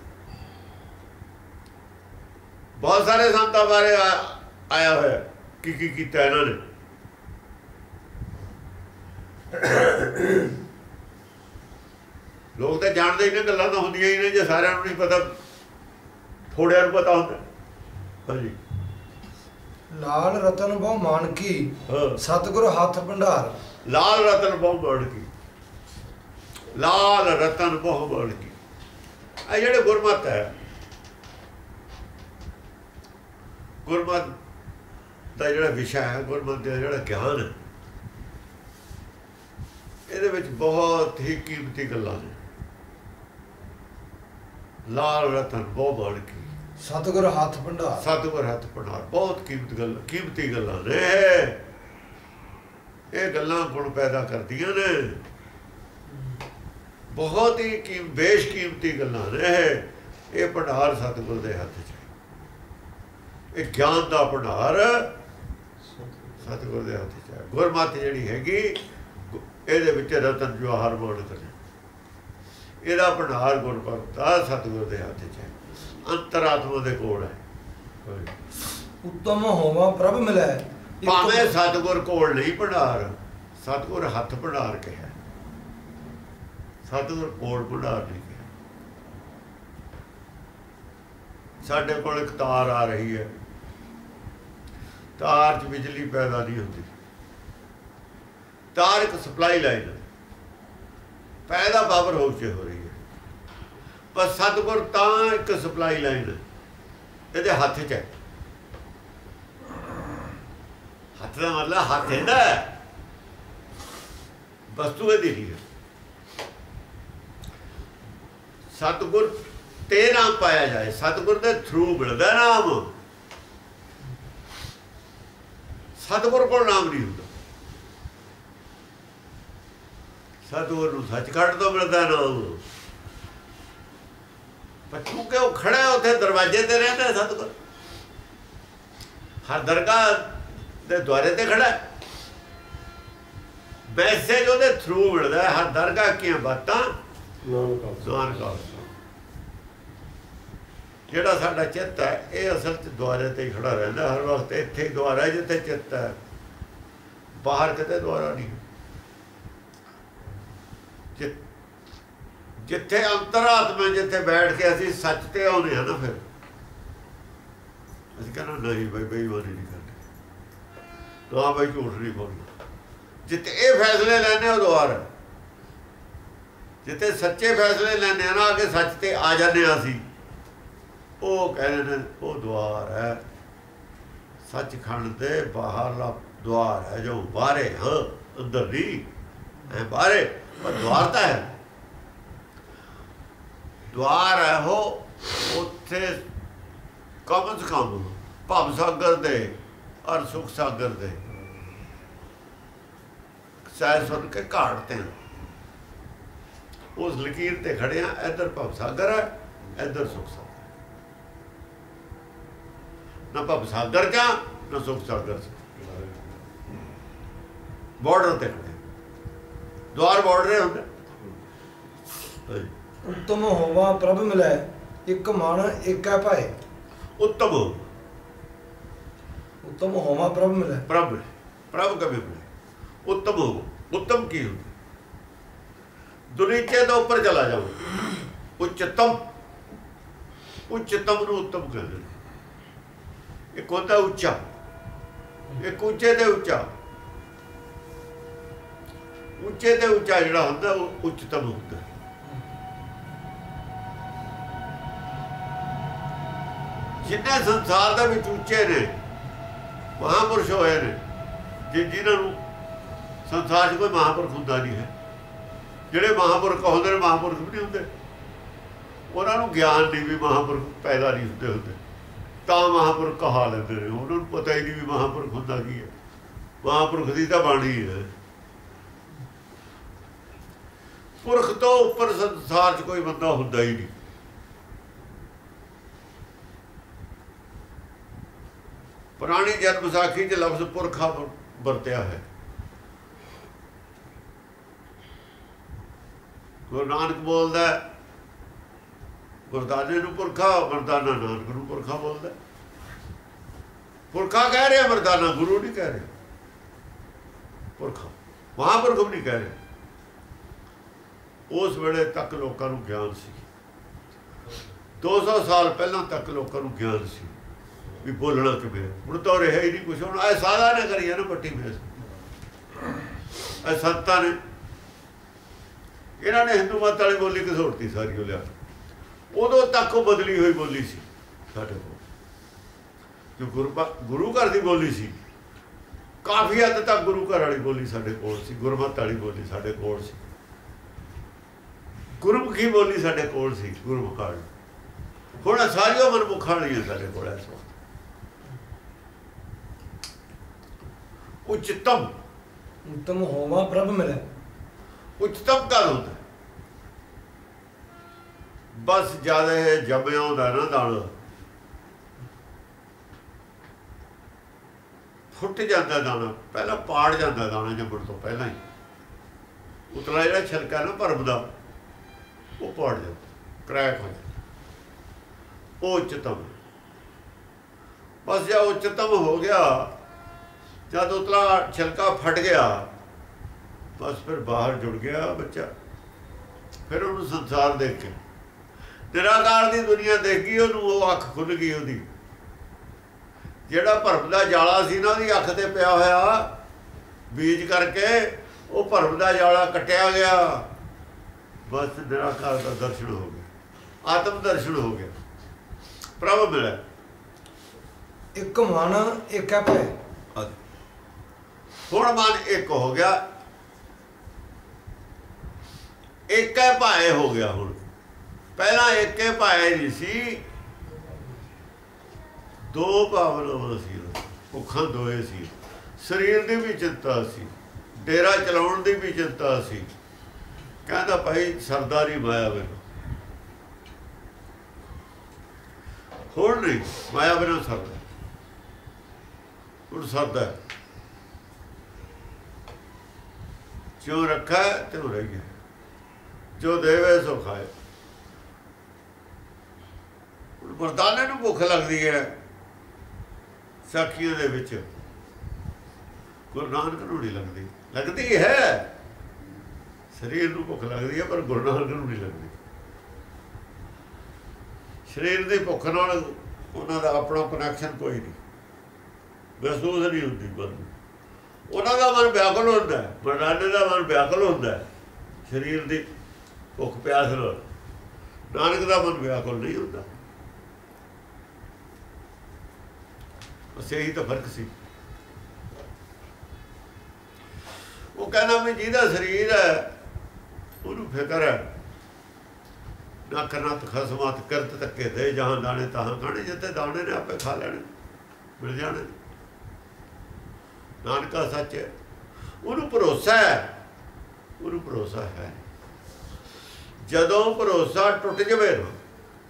बहुत सारे संतां बारे आया हुआ की कीता इन्होंने। लोग तो जानते ही नहीं, गल्लां तो होंदियां ही नहीं। जो सारिਆਂ ਨੂੰ नहीं पता, थोड़िਆਂ ਨੂੰ पता होता। हाँ जी। लाल रतन बहु मानकी, सतगुरु हाथ भंडार। लाल रतन बहु मानकी, लाल रतन बहु मानकी। ਇਹ ਜਿਹੜੇ ਗੁਰਮਤਿ ਹੈ, ਗੁਰਮਤਿ ਦਾ ਜਿਹੜਾ ਵਿਸ਼ਾ ਹੈ, ਗੁਰਮਤਿ ਦਾ ਜਿਹੜਾ ਗਿਆਨ ਹੈ, ਇਹਦੇ ਵਿੱਚ ਬਹੁਤ ਹੀ ਕੀਮਤੀ ਗੱਲਾਂ ਨੇ। ਲਾਲ ਰਤਨ ਬਹੁ ਮਾਨਕੀ, ਸਤਿਗੁਰ ਹੱਥ ਭੰਡਾਰ। ਸਤਿਗੁਰ ਹੱਥ ਭੰਡਾਰ, ਬਹੁਤ ਕੀਮਤੀ ਗੱਲਾਂ ਨੇ। ਇਹ ਗੱਲਾਂ ਗੁਣ ਪੈਦਾ ਕਰਦੀਆਂ ਨੇ। बहुत ही बेशकीमती गल्लां ने। ये भंडार सतगुर के हथ च, ये ज्ञान का भंडार सतगुर के हथ च है। गुरमत जिहड़ी हैगी इहदे विच रतन जवाहर मान करे, इहदा भंडार गुरमत का सतगुर के हथ च है। अंतरात्मा दे कोल है। उत्तम होवा प्रभ मिलै भावें सतगुर कोल नहीं भंडार, सतगुर हथ भंडार कहा, सतगुर कोल भंडार नहीं कहा। साडे कोल एक तार आ रही है, तार च बिजली पैदा नहीं होती, तार एक सप्लाई लाइन है, पैदा पावर हाउस से हो रही है, पर सतगुर तां एक सप्लाई लाइन है, ये हथ च है। हथ का मतलब हथ है ना, वस्तु है दी है। सतगुर ते नाम पाया जाए, सतगुर के थ्रू मिलता नाम, सतगुर को नाम नहीं होता। सतगुर को सचखंड तो मिलता नाम, पर क्योंकि वो खड़ा है उत्थे दरवाजे ते रहता है सतगुर, हर दरगाह दे द्वारे ते खड़ा है, मैसेज ਉਹਦੇ थ्रू मिलता है। हर दरगाह कीਆਂ बातां नानक ਜਿਹੜਾ ਸਾਡਾ ਚਿੱਤ ਹੈ ਇਹ ਅਸਲ 'ਚ ਦੁਆਰੇ ਤੇ ਹੀ ਖੜਾ ਰਹਿੰਦਾ ਹਰ ਵਕਤ। ਇੱਥੇ ਹੀ ਦੁਆਰਾ ਜਿੱਥੇ ਚਿੱਤ ਹੈ, ਬਾਹਰ ਕਿਤੇ ਦੁਆਰਾ ਨਹੀਂ। ਜਿੱਥੇ ਅੰਤਰਾਤਮਾ ਜਿੱਥੇ ਬੈਠ ਕੇ ਅਸੀਂ ਸੱਚ ਤੇ ਆਉਂਦੇ ਹਾਂ ਨਾ, ਫਿਰ ਅਸੀਂ ਕਹਿੰਦੇ ਨਹੀਂ ਬਈ ਬੇਈਮਾਨੀ ਨਹੀਂ ਕਰਨੀ, ਤਾਂ ਬਈ ਝੂਠ ਨਹੀਂ ਬੋਲਣਾ। ਜਿੱਥੇ ਇਹ ਫੈਸਲੇ ਲੈਣੇ ਉਹ ਦੁਆਰ ਹੈ, ਜਿੱਥੇ ਸੱਚੇ ਫੈਸਲੇ ਲੈਣੇ ਨਾ ਆ ਕੇ ਸੱਚ ਤੇ ਆ ਜਾਂਦੇ ਹਾਂ ਅਸੀਂ, ਉਹ ਕਹਿੰਦੇ ਨੇ ਉਹ ਦੁਆਰ ਹੈ। ਸੱਚਖੰਡ ਦੇ ਬਾਹਰਲਾ ਦੁਆਰ ਹੈ, ਜੋ ਬਾਹਰੇ ਹਾਂ ਅੰਦਰ ਨਹੀਂ ਹੈ, ਬਾਹਰੇ ਪਰ ਦੁਆਰ ਤਾਂ ਹੈ। ਦੁਆਰ ਹੈ ਉਹ ਉੱਥੇ ਕਮ ਸੇ ਕਮ ਭਵ ਸਾਗਰ ਦੇ ਔਰ ਸੁਖ ਸਾਗਰ ਦੇ ਸਹਿ ਸੁਣ ਕੇ ਘਾਟ ਤੇ ਉਸ ਲਕੀਰ ਤੇ ਖੜੇ ਆ। ਇੱਧਰ ਭਵ ਸਾਗਰ ਹੈ, ਇੱਧਰ ਸੁਖ ਸਾਗਰ। ਨਾ ਭਵ ਸਾਗਰ ਚ ਨਾ ਸੁਖ ਸਾਗਰ ਚ, ਬਾਰਡਰ ਤੇ ਖੜੇ, द्वार बॉर्डर होंगे। उत्तम होवा प्रभ मिलै एक मन एकै भाए। उत्तम उत्तम होवा प्रभ मिलै, प्रभ प्रभ कभी मिले। उत्तम हो, उत्तम की होती दुनीचे तो ऊपर चला जाओ, उच्चतम, उच्चतम नूं उत्तम कहते हैं। एक होता उच्चा, एक ऊंचे ते उच्चा, ਉੱਚੇ ਤੇ ਉੱਚਾ ਜਿਹੜਾ ਹੁੰਦਾ ਉਹ ਉੱਚਤਮ ਹੁੰਦਾ। ਜਿੰਨੇ ਸੰਸਾਰ ਦੇ ਵਿੱਚ ਉੱਚੇ ਨੇ ਮਹਾਂਪੁਰਸ਼ ਹੋਏ ਨੇ, ਜਿਨ੍ਹਾਂ ਨੂੰ ਸੰਸਾਰ 'ਚ ਕੋਈ ਮਹਾਂਪੁਰਖ ਹੁੰਦਾ ਨਹੀਂ ਹੈ। ਜਿਹੜੇ ਮਹਾਂਪੁਰਖ ਹੁੰਦੇ ਨੇ ਮਹਾਂਪੁਰਖ ਵੀ ਨਹੀਂ ਹੁੰਦੇ, ਉਹਨਾਂ ਨੂੰ ਗਿਆਨ ਨਹੀਂ ਵੀ ਮਹਾਂਪੁਰਖ ਪੈਦਾ ਨਹੀਂ ਹੁੰਦੇ, ਤਾਂ ਮਹਾਂਪੁਰਖ ਕਹਾ ਲੈਂਦੇ ਨੇ। ਉਹਨਾਂ ਨੂੰ ਪਤਾ ਹੀ ਨਹੀਂ ਵੀ ਮਹਾਂਪੁਰਖ ਹੁੰਦਾ ਕੀ ਹੈ। ਮਹਾਂਪੁਰਖ ਦੀ ਤਾਂ ਬਾਣੀ ਹੈ। ਪੁਰਖ ਤੋਂ ਉੱਪਰ ਸੰਸਾਰ 'ਚ ਕੋਈ ਬੰਦਾ ਹੁੰਦਾ ਹੀ ਨਹੀਂ। ਪੁਰਾਣੀ ਜਨਮ ਵਿਸਾਖੀ 'ਚ ਲਫ਼ਜ਼ ਪੁਰਖਾ ਵਰਤਿਆ ਹੈ। ਗੁਰੂ ਨਾਨਕ ਬੋਲਦਾ ਗੁਰਦਾਨੇ ਨੂੰ ਪੁਰਖਾ, ਮਰਦਾਨਾ ਨਾਨਕ ਨੂੰ ਪੁਰਖਾ ਬੋਲਦਾ। ਪੁਰਖਾ ਕਹਿ ਰਿਹਾ, ਮਰਦਾਨਾ ਗੁਰੂ ਨਹੀਂ ਕਹਿ ਰਿਹਾ। ਪੁਰਖਾ ਮਹਾਂਪੁਰਖ ਵੀ ਨਹੀਂ ਕਹਿ ਰਿਹਾ। ਉਸ ਵੇਲੇ ਤੱਕ ਲੋਕਾਂ ਨੂੰ ਗਿਆਨ ਸੀ, 200 ਸਾਲ ਪਹਿਲਾਂ ਤੱਕ ਲੋਕਾਂ ਨੂੰ ਗਿਆਨ ਸੀ ਵੀ ਬੋਲਣਾ ਕਿਵੇਂ। ਹੁਣ ਤਾਂ ਰਿਹਾ ਹੀ ਨਹੀਂ ਕੁਛ। ਹੁਣ ਇਹ ਸਾਰਾ ਨੇ ਕਰੀ ਹੈ ਨਾ ਪੱਟੀ ਮੇਸ, ਇਹ ਸੰਤਾਂ ਨੇ, ਇਹਨਾਂ ਨੇ ਹਿੰਦੂ ਮਤ ਵਾਲੀ ਬੋਲੀ ਘਸੋੜਤੀ ਸਾਰੀ। ਉਹ ਲਿਆ ਉਦੋਂ ਤੱਕ ਉਹ ਬਦਲੀ ਹੋਈ ਬੋਲੀ ਸੀ ਸਾਡੇ ਕੋਲ, ਜੋ ਗੁਰੂ ਘਰ ਦੀ ਬੋਲੀ ਸੀ। ਕਾਫੀ ਹੱਦ ਤੱਕ ਗੁਰੂ ਘਰ ਵਾਲੀ ਬੋਲੀ ਸਾਡੇ ਕੋਲ ਸੀ, ਗੁਰਮਤ ਵਾਲੀ ਬੋਲੀ ਸਾਡੇ ਕੋਲ ਸੀ, ਗੁਰਮੁਖੀ ਬੋਲੀ ਸਾਡੇ ਕੋਲ ਸੀ, ਗੁਰਮੁਖਾਂ ਵਾਲੀ। ਹੁਣ ਸਾਰੀਆਂ ਮਨਮੁਖਾਂ ਵਾਲੀਆਂ ਸਾਡੇ ਕੋਲ ਇਸ ਵਕਤ। उच्चतम, उत्तम होवा प्रभ मिलै। उच्चतम कद होता बस ज्यादा है जमया होता ना दाना, फुट जाता दाना, पहला पाड़ जाता दाना जमण तो पहला ही। उतला जिहड़ा छिलका ना भरम दा वो पाड़ जाता, क्रैक हो जाता। ਉਹ ਉਚਤਮ। ਬਸ ਜਦ ਉਚਤਮ ਹੋ ਗਿਆ, ਜਦ ਉਤਲਾ ਛਿਲਕਾ ਫਟ ਗਿਆ, ਬਸ ਫਿਰ ਬਾਹਰ ਜੁੜ ਗਿਆ ਬੱਚਾ। ਫਿਰ ਉਹਨੂੰ ਸੰਸਾਰ ਦੇਖ ਕੇ, ਨਿਰਾਕਾਰ ਦੀ ਦੁਨੀਆ ਦੇਖ ਗਈ ਉਹਨੂੰ, ਉਹ ਅੱਖ ਖੁੱਲ ਗਈ ਉਹਦੀ। ਜਿਹੜਾ ਭਰਮ ਦਾ ਜਾਲਾ ਸੀ ਨਾ ਉਹਦੀ ਅੱਖ ਤੇ ਪਿਆ ਹੋਇਆ ਬੀਜ ਕਰਕੇ, ਉਹ ਭਰਮ ਦਾ ਜਾਲਾ ਕੱਟਿਆ ਗਿਆ। ਬਸ ਨਿਰਾਕਾਰ ਦਾ ਦਰਸ਼ਨ ਹੋ ਗਿਆ, ਆਤਮ ਦਰਸ਼ਨ ਹੋ ਗਿਆ, ਪ੍ਰਭ ਮਿਲਿਆ। ਇੱਕ ਮਨ ਇੱਕ ਹੈ ਭੈ। ਹੁਣ ਮਨ ਇੱਕ ਹੋ ਗਿਆ, ਇੱਕ ਹੈ ਭਾਏ ਹੋ ਗਿਆ। ਹੁਣ ਪਹਿਲਾਂ ਇੱਕੇ ਭਾਏ ਨਹੀਂ ਸੀ, ਦੋ ਭਾਵਨਾਵਾਂ ਸੀ, ਭੁੱਖਾਂ ਦੋਏ ਸੀ। ਸਰੀਰ ਦੀ ਵੀ ਚਿੰਤਾ ਸੀ, ਡੇਰਾ ਚਲਾਉਣ ਦੀ ਵੀ ਚਿੰਤਾ ਸੀ। ਕਹਿੰਦਾ ਭਾਈ ਸਰਦਾਰੀ ਮਾਇਆ ਬਿਨਾਂ। ਹੁਣ ਨਹੀਂ, ਮਾਇਆ ਬਿਨਾਂ ਸਰਦਾ। ਹੁਣ ਸਰਦਾ ਜੋ ਰੱਖਾ ਤਿਉ ਰਹਿ ਗਿਆ, ਜੋ ਦੇਵੇ ਸੋ ਖਾਏ। ਮਰਦਾਨੇ ਨੂੰ ਭੁੱਖ ਲੱਗਦੀ ਹੈ ਸਾਖੀਆਂ ਦੇ ਵਿੱਚ, ਗੁਰੂ ਨਾਨਕ ਨੂੰ ਨਹੀਂ ਲੱਗਦੀ। ਲੱਗਦੀ ਹੈ, ਸਰੀਰ ਨੂੰ ਭੁੱਖ ਲੱਗਦੀ ਹੈ, ਪਰ ਗੁਰੂ ਨਾਨਕ ਨੂੰ ਨਹੀਂ ਲੱਗਦੀ। ਸਰੀਰ ਦੀ ਭੁੱਖ ਨਾਲ ਉਹਨਾਂ ਦਾ ਆਪਣਾ ਕਨੈਕਸ਼ਨ ਕੋਈ ਨਹੀਂ, ਮਹਿਸੂਸ ਨਹੀਂ ਹੁੰਦੀ ਮਨ ਨੂੰ। ਉਹਨਾਂ ਦਾ ਮਨ ਵਿਆਕੁਲ ਹੁੰਦਾ, ਮਰਦਾਨੇ ਦਾ ਮਨ ਵਿਆਕੁਲ ਹੁੰਦਾ ਸਰੀਰ ਦੀ ਭੁੱਖ ਪਿਆਸ ਨਾਲ। ਨਾਨਕ ਦਾ ਮਨ ਵਿਆਕੁਲ ਨਹੀਂ ਹੁੰਦਾ। ਬਸ ਇਹੀ ਤਾਂ ਫਰਕ ਸੀ। ਉਹ ਕਹਿੰਦਾ ਵੀ ਜਿਹਦਾ ਸਰੀਰ ਹੈ ਉਹਨੂੰ ਫਿਕਰ ਹੈ, ਨੱਕ ਨੱਤ ਖਸਮਾਤ ਕਰਤ ਧੱਕੇ ਦੇ, ਜਹਾਂ ਦਾਣੇ ਤਹਾਂ ਖਾਣੇ। ਜਿੱਥੇ ਦਾਣੇ ਨੇ ਆਪੇ ਖਾ ਲੈਣੇ, ਮਿਲ ਜਾਣੇ। ਨਾਨਕਾ ਸੱਚ ਹੈ, ਉਹਨੂੰ ਭਰੋਸਾ ਹੈ, ਉਹਨੂੰ ਭਰੋਸਾ ਹੈ। ਜਦੋਂ ਭਰੋਸਾ ਟੁੱਟ ਜਾਵੇ ਨਾ,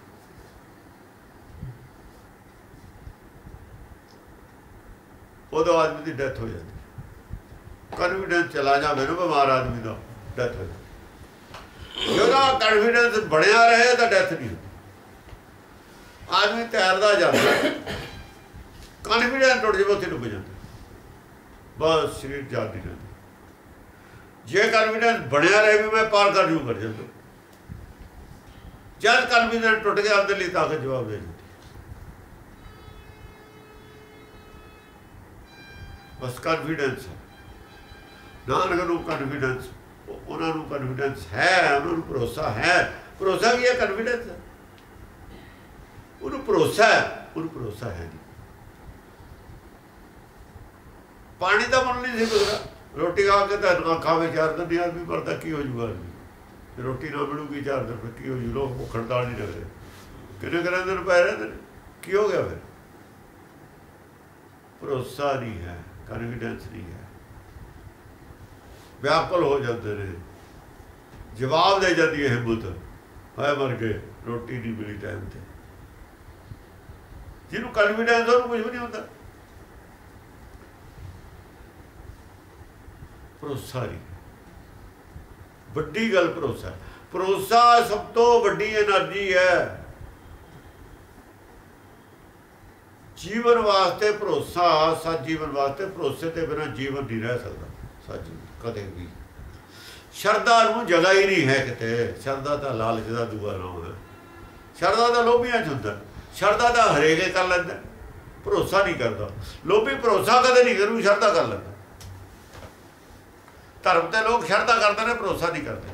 ਉਦੋਂ ਆਦਮੀ ਦੀ ਡੈਥ ਹੋ ਜਾਂਦੀ। ਕਨਫੀਡੈਂਸ ਚਲਾ ਜਾਵੇ ਨਾ ਬਿਮਾਰ ਆਦਮੀ ਦਾ, ਡੈਥ ਹੋ ਜਾਂਦੀ। ਜਦੋਂ ਕਨਫੀਡੈਂਸ ਬਣਿਆ ਰਹੇ ਤਾਂ ਡੈਥ ਨਹੀਂ ਹੁੰਦੀ। ਆਦਮੀ ਤੈਰਦਾ ਜਾਂਦਾ, ਕਨਫੀਡੈਂਸ ਟੁੱਟ ਜਾਵੇ ਉੱਥੇ ਡੁੱਬ ਜਾਂਦਾ, ਬਸ ਸਰੀਰ ਜਾਨ ਨਹੀਂ ਰਹਿੰਦਾ। ਜੇ ਕਨਫੀਡੈਂਸ ਬਣਿਆ ਰਹੇ ਵੀ ਮੈਂ ਪਾਰ ਕਰ ਜੂ, ਕਰ ਜਾਂਦਾ। ਜਦ ਕਨਫੀਡੈਂਸ ਟੁੱਟ ਗਿਆ, ਅੰਦਰਲੀ ਤਾਕਤ ਜਵਾਬ ਦੇ ਜਾਂਦੀ। ਬਸ ਕਨਫੀਡੈਂਸ ਹੈ। ਨਾਨਕ ਨੂੰ ਕਨਫੀਡੈਂਸ, ਉਹਨਾਂ ਨੂੰ ਕਨਫੀਡੈਂਸ ਹੈ, ਉਹਨਾਂ ਨੂੰ ਭਰੋਸਾ ਹੈ। ਭਰੋਸਾ ਵੀ ਹੈ, ਕਨਫੀਡੈਂਸ ਹੈ। ਉਹਨੂੰ ਭਰੋਸਾ ਹੈ, ਉਹਨੂੰ ਭਰੋਸਾ ਹੈ ਨਹੀਂ। ਪਾਣੀ ਦਾ ਮੁੱਲ ਨਹੀਂ ਸੀ ਪੁੱਛਦਾ। ਰੋਟੀ ਖਾ ਕੇ ਤਾਂ ਨਾ ਖਾਵੇ 4 ਦਿਨ ਆਦਮੀ ਮਰਦਾ, ਕੀ ਹੋ ਜੂਗਾ ਆਦਮੀ? ਰੋਟੀ ਨਾ ਮਿਲੂਗੀ 4 ਦਿਨ, ਫਿਰ ਕੀ ਹੋ ਜੂ? ਲੋਕ ਭੁੱਖ ਹੜਤਾਲ ਨਹੀਂ ਰੱਖਦੇ, ਕਿੰਨੇ ਕਿੰਨੇ ਦਿਨ ਪੈ ਰਹੇ ਨੇ। ਕੀ ਹੋ ਗਿਆ ਫਿਰ? ਭਰੋਸਾ ਨਹੀਂ ਹੈ, ਕਨਫੀਡੈਂਸ ਨਹੀਂ ਹੈ। ਵਿਆਕੁਲ ਹੋ ਜਾਂਦੇ ਨੇ, ਜਵਾਬ ਦੇ ਜਾਂਦੀ ਹੈ ਹਿੰਮਤ, ਹਾਏ ਮਰ ਗਏ, ਰੋਟੀ ਨਹੀਂ ਮਿਲੀ ਟਾਈਮ ਤੇ। ਜਿਹਨੂੰ ਕਨਫੀਡੈਂਸ ਉਹਨੂੰ ਕੁਝ ਵੀ ਨਹੀਂ ਹੁੰਦਾ। ਭਰੋਸਾ ਨਹੀਂ, ਵੱਡੀ ਗੱਲ ਭਰੋਸਾ। ਭਰੋਸਾ ਸਭ ਤੋਂ ਵੱਡੀ એનર્ਜੀ ਹੈ ਜੀਵਨ ਵਾਸਤੇ। ਭਰੋਸਾ ਸੱਚ ਜੀਵਨ ਵਾਸਤੇ। ਭਰੋਸੇ ਤੇ ਬਿਨਾਂ ਜੀਵਨ ਨਹੀਂ ਰਹਿ ਸਕਦਾ ਸੱਚ ਕਦੇ ਵੀ। ਸ਼ਰਧਾ ਨੂੰ ਜਗ੍ਹਾ ਹੀ ਨਹੀਂ ਹੈ ਕਿਤੇ। ਸ਼ਰਧਾ ਤਾਂ ਲਾਲਚ ਦਾ ਦੂਆ ਨਾਮ ਹੈ। ਸ਼ਰਧਾ ਤਾਂ ਲੋਭੀਆਂ 'ਚ ਹੁੰਦਾ, ਸ਼ਰਧਾ ਤਾਂ ਹਰੇਕ ਕਰ ਲੈਂਦਾ, ਭਰੋਸਾ ਨਹੀਂ ਕਰਦਾ। ਲੋਭੀ ਭਰੋਸਾ ਕਦੇ ਨਹੀਂ ਕਰੂ, ਸ਼ਰਧਾ ਕਰ ਲੈਂਦਾ। ਧਰਮ ਤੇ ਲੋਕ ਸ਼ਰਧਾ ਕਰਦੇ ਨੇ, ਭਰੋਸਾ ਨਹੀਂ ਕਰਦੇ।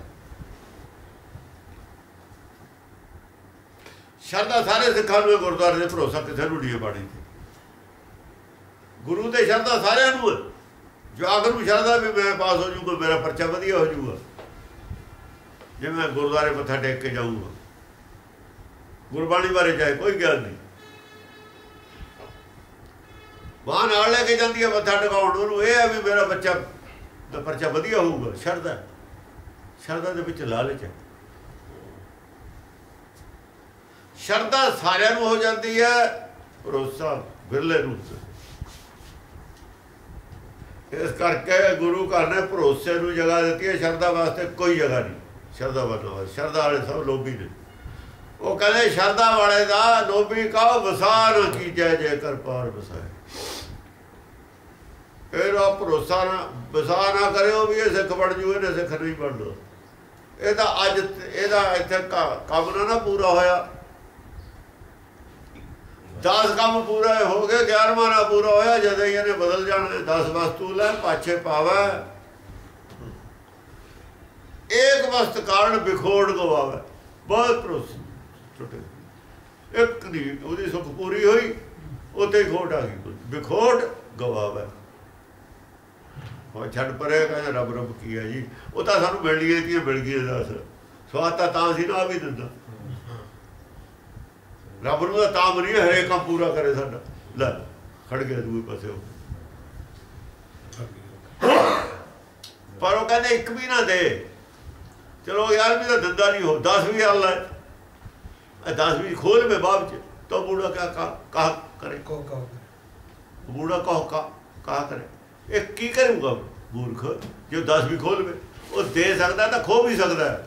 ਸ਼ਰਧਾ ਸਾਰੇ ਸਿੱਖਾਂ ਨੂੰ, ਗੁਰਦੁਆਰੇ ਦੇ ਭਰੋਸਾ ਕਿਸੇ ਨੂੰ ਨਹੀਂ ਬਾਣੀ ਤੇ। ਗੁਰੂ ਤੇ ਸ਼ਰਧਾ ਸਾਰਿਆਂ ਨੂੰ। ਜੋ ਆਖਰ ਨੂੰ ਸ਼ਰਧਾ ਵੀ ਮੈਂ ਪਾਸ ਹੋ ਜਾਊਗਾ, ਮੇਰਾ ਪਰਚਾ ਵਧੀਆ ਹੋ ਜਾਊਗਾ, ਜੇ ਮੈਂ ਗੁਰਦੁਆਰੇ ਮੱਥਾ ਟੇਕ ਕੇ ਜਾਊਂਗਾ। ਗੁਰਬਾਣੀ ਬਾਰੇ ਚਾਹੇ ਕੋਈ ਗਿਆਨ ਨਹੀਂ, ਮਾਂ ਨਾਲ ਲੈ ਕੇ ਜਾਂਦੀ ਹੈ ਮੱਥਾ ਟਿਕਾਉਣ। ਉਹਨੂੰ ਇਹ ਹੈ ਵੀ ਮੇਰਾ ਬੱਚਾ ਦਾ ਪਰਚਾ ਵਧੀਆ ਹੋਊਗਾ। ਸ਼ਰਧਾ, ਸ਼ਰਧਾ ਦੇ ਵਿੱਚ ਲਾਲਚ ਹੈ। ਸ਼ਰਧਾ ਸਾਰਿਆਂ ਨੂੰ ਹੋ ਜਾਂਦੀ ਹੈ, ਭਰੋਸਾ ਵਿਰਲੇ ਨੂੰ। ਇਸ ਕਰਕੇ ਗੁਰੂ ਘਰ ਨੇ ਭਰੋਸੇ ਨੂੰ ਜਗ੍ਹਾ ਦਿੱਤੀ ਹੈ, ਸ਼ਰਧਾ ਵਾਸਤੇ ਕੋਈ ਜਗ੍ਹਾ ਨਹੀਂ। ਸ਼ਰਧਾ ਬਣਨਾ, ਸ਼ਰਧਾ ਵਾਲੇ ਸਭ ਲੋਭੀ ਨੇ। ਉਹ ਕਹਿੰਦੇ ਸ਼ਰਧਾ ਵਾਲੇ ਦਾ ਨੋਬੀ ਕਹੋ ਵਸਾ ਨਾ ਕੀਜੈ ਜੇਕਰ ਪਾਰ ਵਸਾਏ। ਇਹਦਾ ਭਰੋਸਾ ਨਾ ਵਸਾ ਨਾ ਕਰਿਓ ਵੀ ਇਹ ਸਿੱਖ ਬਣ ਜੂ, ਇਹਨੇ ਸਿੱਖ ਨਹੀਂ ਬਣਨਾ। ਇਹਦਾ ਅੱਜ ਇਹਦਾ ਇੱਥੇ ਕੰਮ ਨਾ ਪੂਰਾ ਹੋਇਆ, 10 ਕੰਮ ਪੂਰਾ ਹੋ ਗਏ, 11ਵਾਂ ਨਾ ਪੂਰਾ ਹੋਇਆ, ਜਦੋਂ ਇਹਨੇ ਬਦਲ ਜਾਣਾ। 10 ਵਸਤੂ ਲੈ ਪਾਛੇ ਪਾਵੈ, ਇੱਕ ਵਸਤ ਕਾਰਨ ਵਿਖੋੜ ਗਵਾਵੇ। ਬਹੁਤ ਭਰੋਸੇ ਟੁੱਟੇ, ਇੱਕ ਨਹੀਂ ਉਹਦੀ ਸੁੱਖ ਪੂਰੀ ਹੋਈ, ਉੱਥੇ ਖੋਟ ਆ ਗਈ, ਵਿਖੋੜ ਗਵਾਵੇ। ਉਹ ਛੱਡ ਪਰੇ, ਕਹਿੰਦੇ ਰੱਬ ਰੱਬ ਕੀ ਹੈ ਜੀ, ਉਹ ਤਾਂ ਸਾਨੂੰ ਮਿਲ ਗਈਆਂ ਤੀਆਂ ਮਿਲ ਗਈਆਂ। ਦੱਸ ਸਵਾਦ ਤਾਂ ਸੀ ਨਾ ਵੀ ਦਿੰਦਾ ਰੱਬ ਨੂੰ, ਤਾਂ ਮਰੀਏ ਹਰੇਕ ਕੰਮ ਪੂਰਾ ਕਰੇ ਸਾਡਾ। ਲੈ ਖੜ ਗਏ ਦੂਏ ਪਾਸੇ ਉਹ, ਪਰ ਉਹ ਕਹਿੰਦੇ ਇੱਕ ਵੀ ਨਾ ਦੇ। ਚਲੋ ਯਾਰ ਵੀ ਤਾਂ ਦਿੰਦਾ ਨਹੀਂ ਹੋ, 10 ਵੀ ਅੱਲਾ है, 10 भी खोल में बाप च, तो बूढ़ा क्या कहा करे, बूढ़ा कहा करे, एक की करूँगा मूर्ख जो 10 भी खोल में, वो दे सकता तो खो भी सकता है।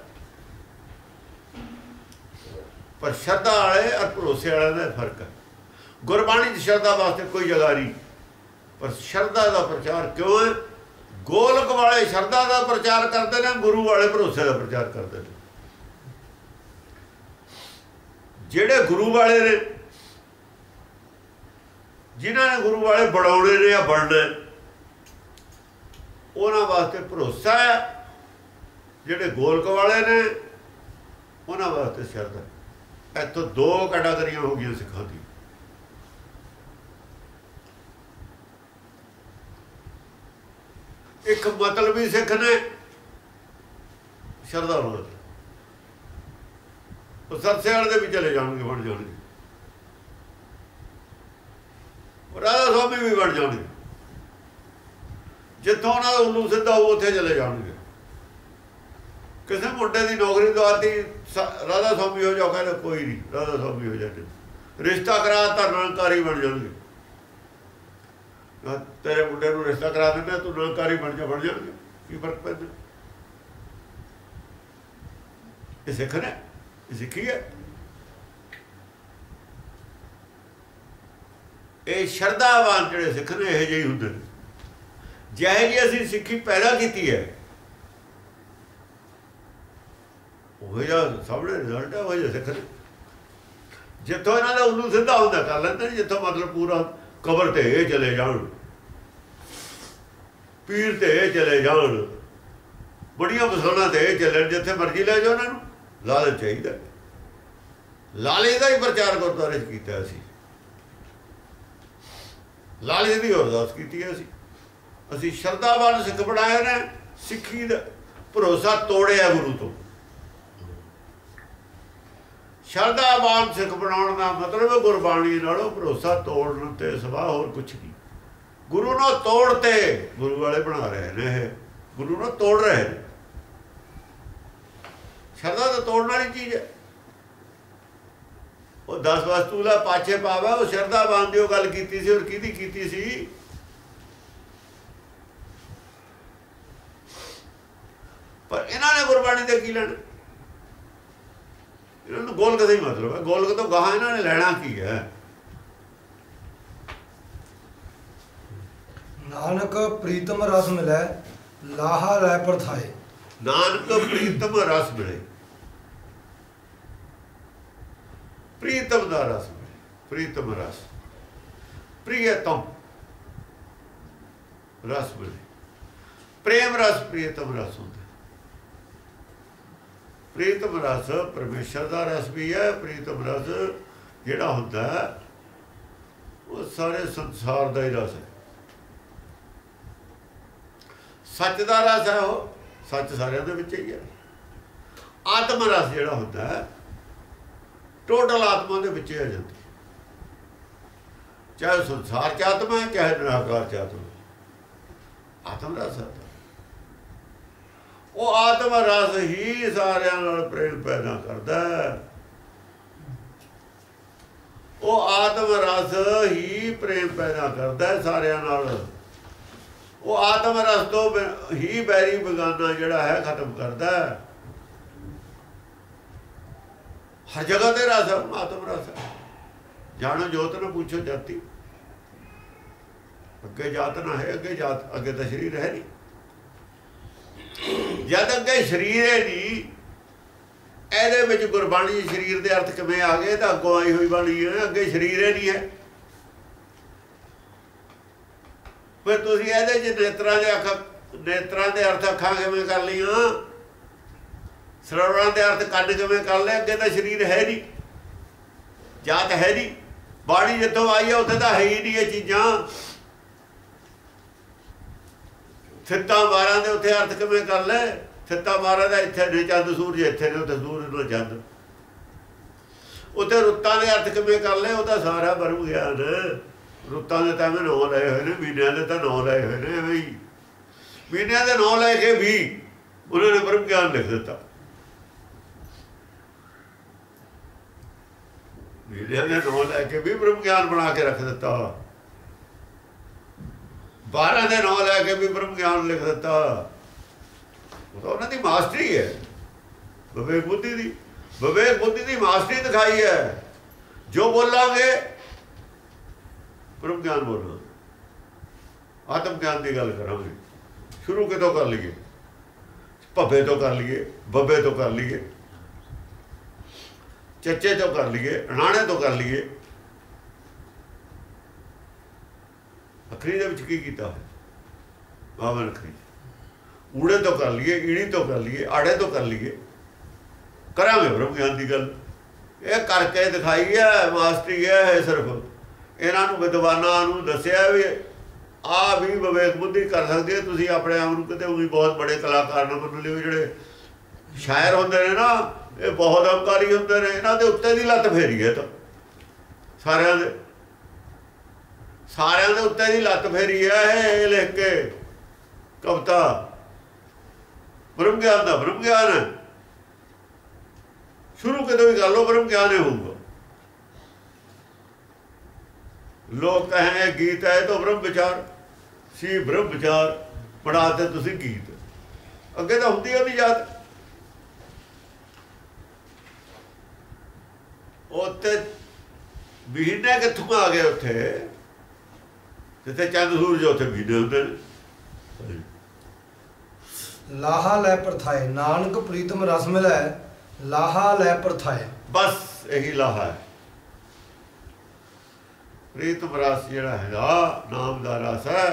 पर श्रद्धा वाले और भरोसे वाले का फर्क है। गुरबाणी श्रद्धा वास्ते कोई जगह नहीं, पर श्रद्धा का प्रचार क्यों है? गोलक वाले श्रद्धा का प्रचार करते हैं, गुरु वाले भरोसे का प्रचार करते हैं। ਜਿਹੜੇ ਗੁਰੂ ਵਾਲੇ ਨੇ, ਜਿਨ੍ਹਾਂ ਨੇ ਗੁਰੂ ਵਾਲੇ ਬਣਾਉਣੇ ਨੇ ਜਾਂ ਬਣਨਾ, ਉਹਨਾਂ ਵਾਸਤੇ ਭਰੋਸਾ ਹੈ। ਜਿਹੜੇ ਗੋਲਕ ਵਾਲੇ ਨੇ ਉਹਨਾਂ ਵਾਸਤੇ ਸ਼ਰਧਾ। ਇੱਥੋਂ 2 ਕੈਟਾਗਰੀਆਂ ਹੋ ਗਈਆਂ ਸਿੱਖਾਂ ਦੀ। ਇੱਕ ਮਤਲਬੀ ਸਿੱਖ ਨੇ ਸ਼ਰਧਾ ਵਾਲੇ, ਉਹ ਸਰਸੇ ਵਾਲੇ ਦੇ ਵੀ ਚਲੇ ਜਾਣਗੇ, ਬਣ ਜਾਣਗੇ। ਰਾਧਾ ਸਵਾਮੀ ਵੀ ਬਣ ਜਾਣਗੇ, ਜਿੱਥੋਂ ਉਹਨਾਂ ਦਾ ਉੱਲੂ ਸਿੱਧਾ ਉਹ ਉੱਥੇ ਚਲੇ ਜਾਣਗੇ। ਕਿਸੇ ਮੁੰਡੇ ਦੀ ਨੌਕਰੀ ਦਵਾਤੀ, ਰਾਧਾ ਸਵਾਮੀ ਹੋ ਜਾਓ, ਕਹਿੰਦੇ ਕੋਈ ਨਹੀਂ, ਰਾਧਾ ਸਵਾਮੀ ਹੋ ਜਾਂਦੇ। ਰਿਸ਼ਤਾ ਕਰਾ ਤਾਂ ਨਿਰੰਕਾਰੀ ਬਣ ਜਾਣਗੇ। ਤੇਰੇ ਮੁੰਡੇ ਨੂੰ ਰਿਸ਼ਤਾ ਕਰਾ ਦਿੰਦੇ, ਤੂੰ ਨਿਰੰਕਾਰੀ ਬਣ ਜਾਣਗੇ। ਕੀ ਫਰਕ ਪੈਂਦਾ? ਇਹ ਸਿੱਖ ਨੇ, ਸਿੱਖੀ ਹੈ। ਇਹ ਸ਼ਰਧਾਵਾਨ ਜਿਹੜੇ ਸਿੱਖ ਨੇ ਇਹੋ ਜਿਹੇ ਹੁੰਦੇ ਨੇ। ਜਿਹੇ ਜਿਹੀ ਅਸੀਂ ਸਿੱਖੀ ਪੈਦਾ ਕੀਤੀ ਹੈ, ਉਹ ਜਿਹਾ ਸਾਹਮਣੇ ਰਿਜ਼ਲਟ ਹੈ। ਉਹ ਜਿਹੇ ਸਿੱਖ ਨੇ ਜਿੱਥੋਂ ਇਹਨਾਂ ਦਾ ਉੱਲੂ ਸਿੱਧਾ ਹੁੰਦਾ ਕਰ ਲੈਂਦੇ ਨੇ, ਜਿੱਥੋਂ ਮਤਲਬ ਪੂਰਾ ਕਬਰ ਤੇ ਇਹ ਚਲੇ ਜਾਣ, ਪੀਰ ਤੇ ਇਹ ਚਲੇ ਜਾਣ, ਬੜੀਆਂ ਮਸਾਲਾਂ ਤੇ ਇਹ ਚੱਲਣ, ਜਿੱਥੇ ਮਰਜ਼ੀ ਲੈ ਜਾਓ। ਉਹਨਾਂ ਨੂੰ ਲਾਲਚ ਚਾਹੀਦਾ। ਲਾਲੇ ਦਾ ਹੀ ਪ੍ਰਚਾਰ ਗੁਰਦੁਆਰੇ 'ਚ ਕੀਤਾ ਅਸੀਂ, ਲਾਲੇ ਦੀ ਅਰਦਾਸ ਕੀਤੀ ਹੈ। ਅਸੀਂ ਸ਼ਰਧਾਵਾਨ ਸਿੱਖ ਬਣਾਏ ਨੇ। ਸਿੱਖੀ ਦਾ ਭਰੋਸਾ ਤੋੜਿਆ ਗੁਰੂ ਤੋਂ। ਸ਼ਰਧਾਵਾਨ ਸਿੱਖ ਬਣਾਉਣ ਦਾ ਮਤਲਬ ਗੁਰਬਾਣੀ ਨਾਲੋਂ ਭਰੋਸਾ ਤੋੜਨ ਤੇ ਸਿਵਾ ਹੋਰ ਕੁਛ ਨਹੀਂ। ਗੁਰੂ ਨੂੰ ਤੋੜ ਤੇ ਗੁਰੂ ਵਾਲੇ ਬਣਾ ਰਹੇ ਨੇ, ਇਹ ਗੁਰੂ ਨੂੰ ਤੋੜ ਰਹੇ ਨੇ। ਸ਼ਰਧਾ ਤਾਂ ਤੋੜਨ ਵਾਲੀ ਚੀਜ਼ ਹੈ। ਉਹ 10 ਵਸਤੂ ਲਾ ਪਾਛੇ ਪਾਵਾ, ਉਹ ਸ਼ਰਧਾਵਾਨ ਦੀ ਉਹ ਗੱਲ ਕੀਤੀ ਸੀ। ਔਰ ਕਿਹਦੀ ਕੀਤੀ ਸੀ? ਪਰ ਇਹਨਾਂ ਨੇ ਗੁਰਬਾਣੀ ਦੇ ਕੀ ਲੈਣਾ? ਇਹਨਾਂ ਨੂੰ ਗੋਲਕ ਦਾ ਹੀ ਮਤਲਬ ਹੈ। ਗੋਲਕ ਤੋਂ ਗਾਹਾਂ ਇਹਨਾਂ ਨੇ ਲੈਣਾ ਕੀ ਹੈ? ਨਾਨਕ ਪ੍ਰੀਤਮ ਰਸ ਮਿਲੈ, ਲਾਹਾ ਲੈ ਪਰਥਾਏ। ਨਾਨਕ ਪ੍ਰੀਤਮ ਰਸ ਮਿਲੇ, ਪ੍ਰੀਤਮ ਦਾ ਰਸ ਮਿਲੇ। ਪ੍ਰੀਤਮ ਰਸ, ਪ੍ਰੀਤਮ ਰਸ ਮਿਲੇ। ਪ੍ਰੇਮ ਰਸ ਪ੍ਰੀਤਮ ਰਸ ਹੁੰਦਾ। ਪ੍ਰੀਤਮ ਰਸ ਪਰਮੇਸ਼ਰ ਦਾ ਰਸ ਵੀ ਹੈ। ਪ੍ਰੀਤਮ ਰਸ ਜਿਹੜਾ ਹੁੰਦਾ ਉਹ ਸਾਰੇ ਸੰਸਾਰ ਦਾ ਹੀ ਰਸ ਹੈ। ਸੱਚ ਦਾ ਰਸ ਹੈ, ਉਹ ਸੱਚ ਸਾਰਿਆਂ ਦੇ ਵਿੱਚ ਹੀ ਹੈ। ਆਤਮ ਰਸ ਜਿਹੜਾ ਹੁੰਦਾ ਟੋਟਲ ਆਤਮਾ ਦੇ ਵਿੱਚ ਆ ਜਾਂਦੀ, ਚਾਹੇ ਸੰਸਾਰ 'ਚ ਆਤਮਾ ਹੈ, ਚਾਹੇ ਨਿਰਾਕਾਰ 'ਚ ਆਤਮਾ। ਆਤਮ ਰਸ ਹੈ। ਉਹ ਆਤਮ ਰਸ ਹੀ ਸਾਰਿਆਂ ਨਾਲ ਪ੍ਰੇਮ ਪੈਦਾ ਕਰਦਾ। ਉਹ ਆਤਮ ਰਸ ਹੀ ਪ੍ਰੇਮ ਪੈਦਾ ਕਰਦਾ ਸਾਰਿਆਂ ਨਾਲ। ਉਹ ਆਤਮ ਰਸ ਤੋਂ ਹੀ ਬੈਰੀ ਬੇਗਾਨਾ ਜਿਹੜਾ ਹੈ ਖਤਮ ਕਰਦਾ। हर जगह ते रस है, आत्म रस है। जानो जोत न पूछो जाति, अगे जात ना है, अगे जात अगे तो शरीर है नहीं। जद अगे शरीर है नहीं, ਇਹਦੇ ਵਿੱਚ ਗੁਰਬਾਣੀ शरीर के अर्थ किवें आ गए, तो अगों आई हुई बाणी है, अगे शरीर ही नहीं है। फिर तुसीं ਇਹਦੇ च नेत्रां दे अर्थ अखां किवें कर लईआं, सरवणां दे अर्थ कंन किवें कर ले, अगे तो शरीर है नहीं, जात है नहीं। बाणी जिथों आई है उत्थे तो है ही नहीं ये चीज़ां। सित्तां 12 दे उत्थे अर्थ किवें कर ले, सित्तां 12 ਦਾ ਇੱਥੇ ਨੇ ਚੰਦ ਸੂਰਜ, ਇੱਥੇ ਨੇ ਉੱਥੇ ਸੂਰਜ ਨੂੰ ਚੰਦ। ਉੱਥੇ ਰੁੱਤਾਂ ਦੇ ਅਰਥ ਕਿਵੇਂ ਕਰ ਲਏ, ਉਹਦਾ ਸਾਰਾ ਬਰਮ ਗਿਆਨ। ਰੁੱਤਾਂ ਦੇ ਤਾਂ ਨਾਂ ਲਏ ਹੋਏ ਨੇ, ਮਹੀਨਿਆਂ ਦੇ ਤਾਂ ਨਾਂ ਲਏ ਹੋਏ ਨੇ। ਐਵੇਂ ਹੀ ਮਹੀਨਿਆਂ ਦੇ ਨਾਂ ਲੈ ਕੇ ਵੀ ਉਹਨਾਂ ਨੇ ਬਰਮ ਗਿਆਨ ਲਿਖ ਦਿੱਤਾ। ਮਹੀਨਿਆਂ ਦੇ ਨਾਂ ਲੈ ਕੇ ਵੀ ਬਰਮ ਗਿਆਨ ਬਣਾ ਕੇ ਰੱਖ ਦਿੱਤਾ। 12 ਦੇ ਨਾਂ ਲੈ ਕੇ ਵੀ ਬਰਮ ਗਿਆਨ ਲਿਖ ਦਿੱਤਾ। तो उन्होंने मास्टरी है, विवेक बुद्धि की मास्टरी दिखाई है। जो बोलांगे ब्रह्म ज्ञान बोलना, आत्म ज्ञान की गल करांगे। शुरू कितों कर लीए, भब्बे तो कर लीए, बब्बे तो कर लीए, चचे तो कर लीए, अणाणे तो कर लीए। अखरी दे विच की कीता है, बावन अखरी। ऊड़े तो कर लिए, ईड़ी तो कर लिए, आड़े तो कर लिए। करांगे ब्रह्म ज्ञान की गल, ये करके दिखाई है। मास्टरी है सिर्फ इन्हों विद्वानां नूं दस्सिया भी आ भी विवेक बुद्धि कर सकती है। तुसीं अपने आप नूं किते भी बहुत बड़े कलाकार ना मन लिओ। जिहड़े शायर होंदे ने ना, ये बहुत अहंकारी होंदे ने, इन्हां दे उत्ते दी लत्त फेरी है। तो सारियां दे उत्ते दी लत्त फेरी है। ये लिख के कविता ब्रह्म ज्ञान का ब्रह्म ज्ञान है। शुरू कितों भी कर लो, ब्रह्म ज्ञान ही होगा। लोग कहें गीत है तो ब्रह्म विचार सी, ब्रह्म विचार पढ़ाते तुसी गीत। अगे तो होंदी नहीं जात। उत्ते महीने कित्थों आ गए, उत्थे जिथे चंद सूरज उत्थे महीने होंदे ने। लाहा लै परथाए, नानक प्रीतम रस मिलै, लाहा लै परथाए। बस यही लाहा है। प्रीतम रस जिहड़ा हैगा, नाम दा रस है,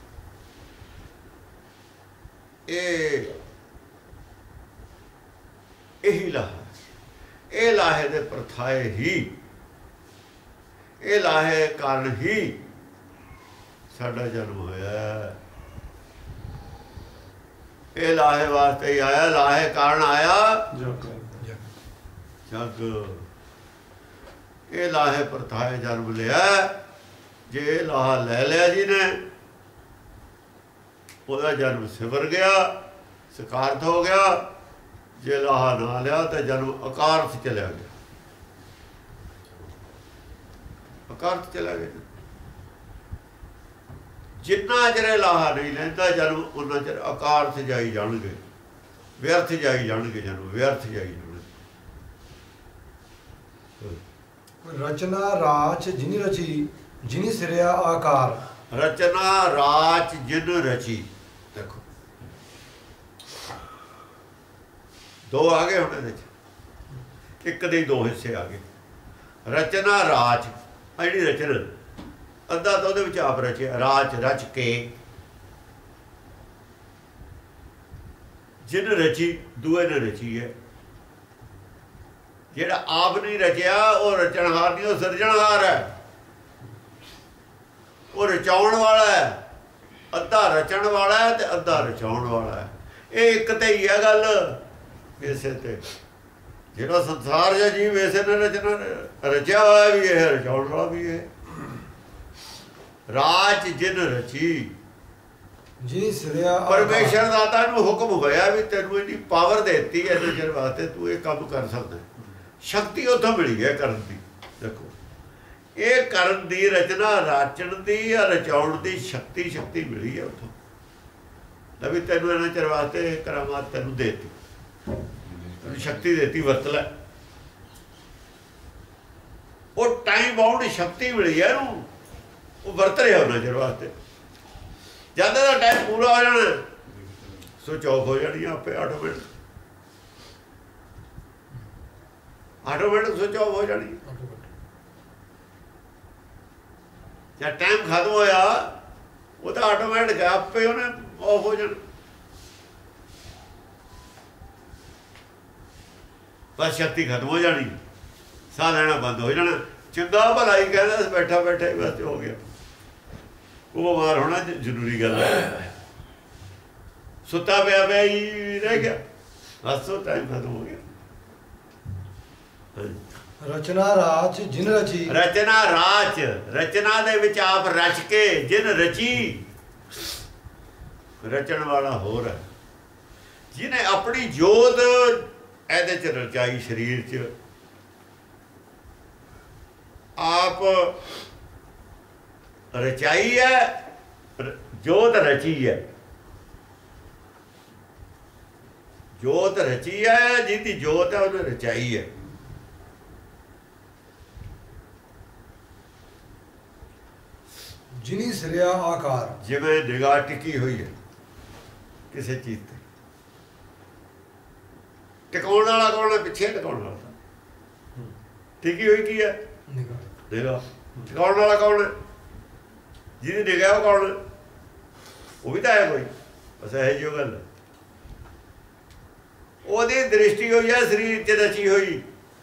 यही लाहा। ये लाहे दे परथाए ही, ये लाहे कारण ही साडा जन्म होया। ये लाहे वास्ते ही आया, लाहे कारण आया जग। ये लाहे परथाए जन्म लिया। जे लाहा ले लिया जी ने, ਉਹਦਾ जन्म सिवर गया, सकारत हो गया। जे लाहा ना लिया तो जन्म अकारत चलिया गया, अकारत चला गया। जिन्ना चिर लाहा नहीं लैंदा जन्म, उन्ना चिर अकारत जाई जाणगे, व्यर्थ जाई जाणगे, जन्म व्यर्थ जाई जाणगे। रचना राच जिन रची, जिन सिरिया आकार। रचना राच जिन रची। देखो दो आ गए हुण इहदे च, एक दे दो हिस्से आ गए। रचना राच, जिहड़ी रचना अद्धा तो ਉਹਦੇ ਵਿੱਚ आप रचिया, राच रच के। जिन रची, दूए ने रची है। ਜਿਹੜਾ आप नहीं रचिया वो रचनहार नहीं, वो सिरजणहार है, वो रचाउण वाला है। अद्धा रचण वाला है ते अद्धा रचाउण वाला है। ये एक ते ही है गल। इसे ते ਜਿਹੜਾ संसार या जीव इसे ने रचना रचिया हुआ भी है, रचाउण वाला भी है। राच जिन रची, जी सिरिया परमेश्वर दाता नूं हुक्म होया भी तैनूं इन्नी पावर देती है इन्ने चिर वास्ते तू ये काम कर सकदा। शक्ति उतों मिली है करन दी। देखो ये करन दी, रचना राचण दी या रचाउण दी शक्ति मिली है उतों। तभी तैनूं इन्ने चिर वास्ते करामात तैनूं देती, तैनूं शक्ति देती, वरत लै। वो टाइम बाउंड शक्ति मिली है इहनूं, वो वरत रहा उन्ना चिर वास्ते। जद दा टाइम पूरा हो जाना स्विच ऑफ हो जानी आपे ऑटोमेटिक, ऑटोमेटिक स्विच ऑफ हो जानी। जब टाइम खत्म होया वो तो ऑटोमेटिक आपे उन्हें ऑफ हो जाना। बस शक्ति खत्म हो जानी, साह लेना बंद हो जाना। चंगा भला ही कहता बैठा बैठा ही बस हो गया, वो बीमार होना जरूरी गल है। सुता पिया पिया ही रह गया, बस वो टाइम खत्म हो गया। रचना राच जिन रची, रचना राच, रचना दे विच आप रच के जिन रची, रचन वाला होर है जिन्हें अपनी जोत ਇਹਦੇ ਚ रचाई, शरीर च आप रचाई है, जोत रची है, जोत रची है, जिसकी जोत है उन्हें रचाई है। जिनी सिरिया आकार, जिवें निगाह टिकी हुई है किसी चीज ते, टिकाउण वाला कौन है? पिछे टिकाउण वाला, टिकी हुई की है? निगाह। टिकाउण वाला कौन है? जिहदी निगाह वो कौन है? वो भी तो है कोई, बस है जो गल ओहदी दृष्टि हुई है शरीर च रची हुई,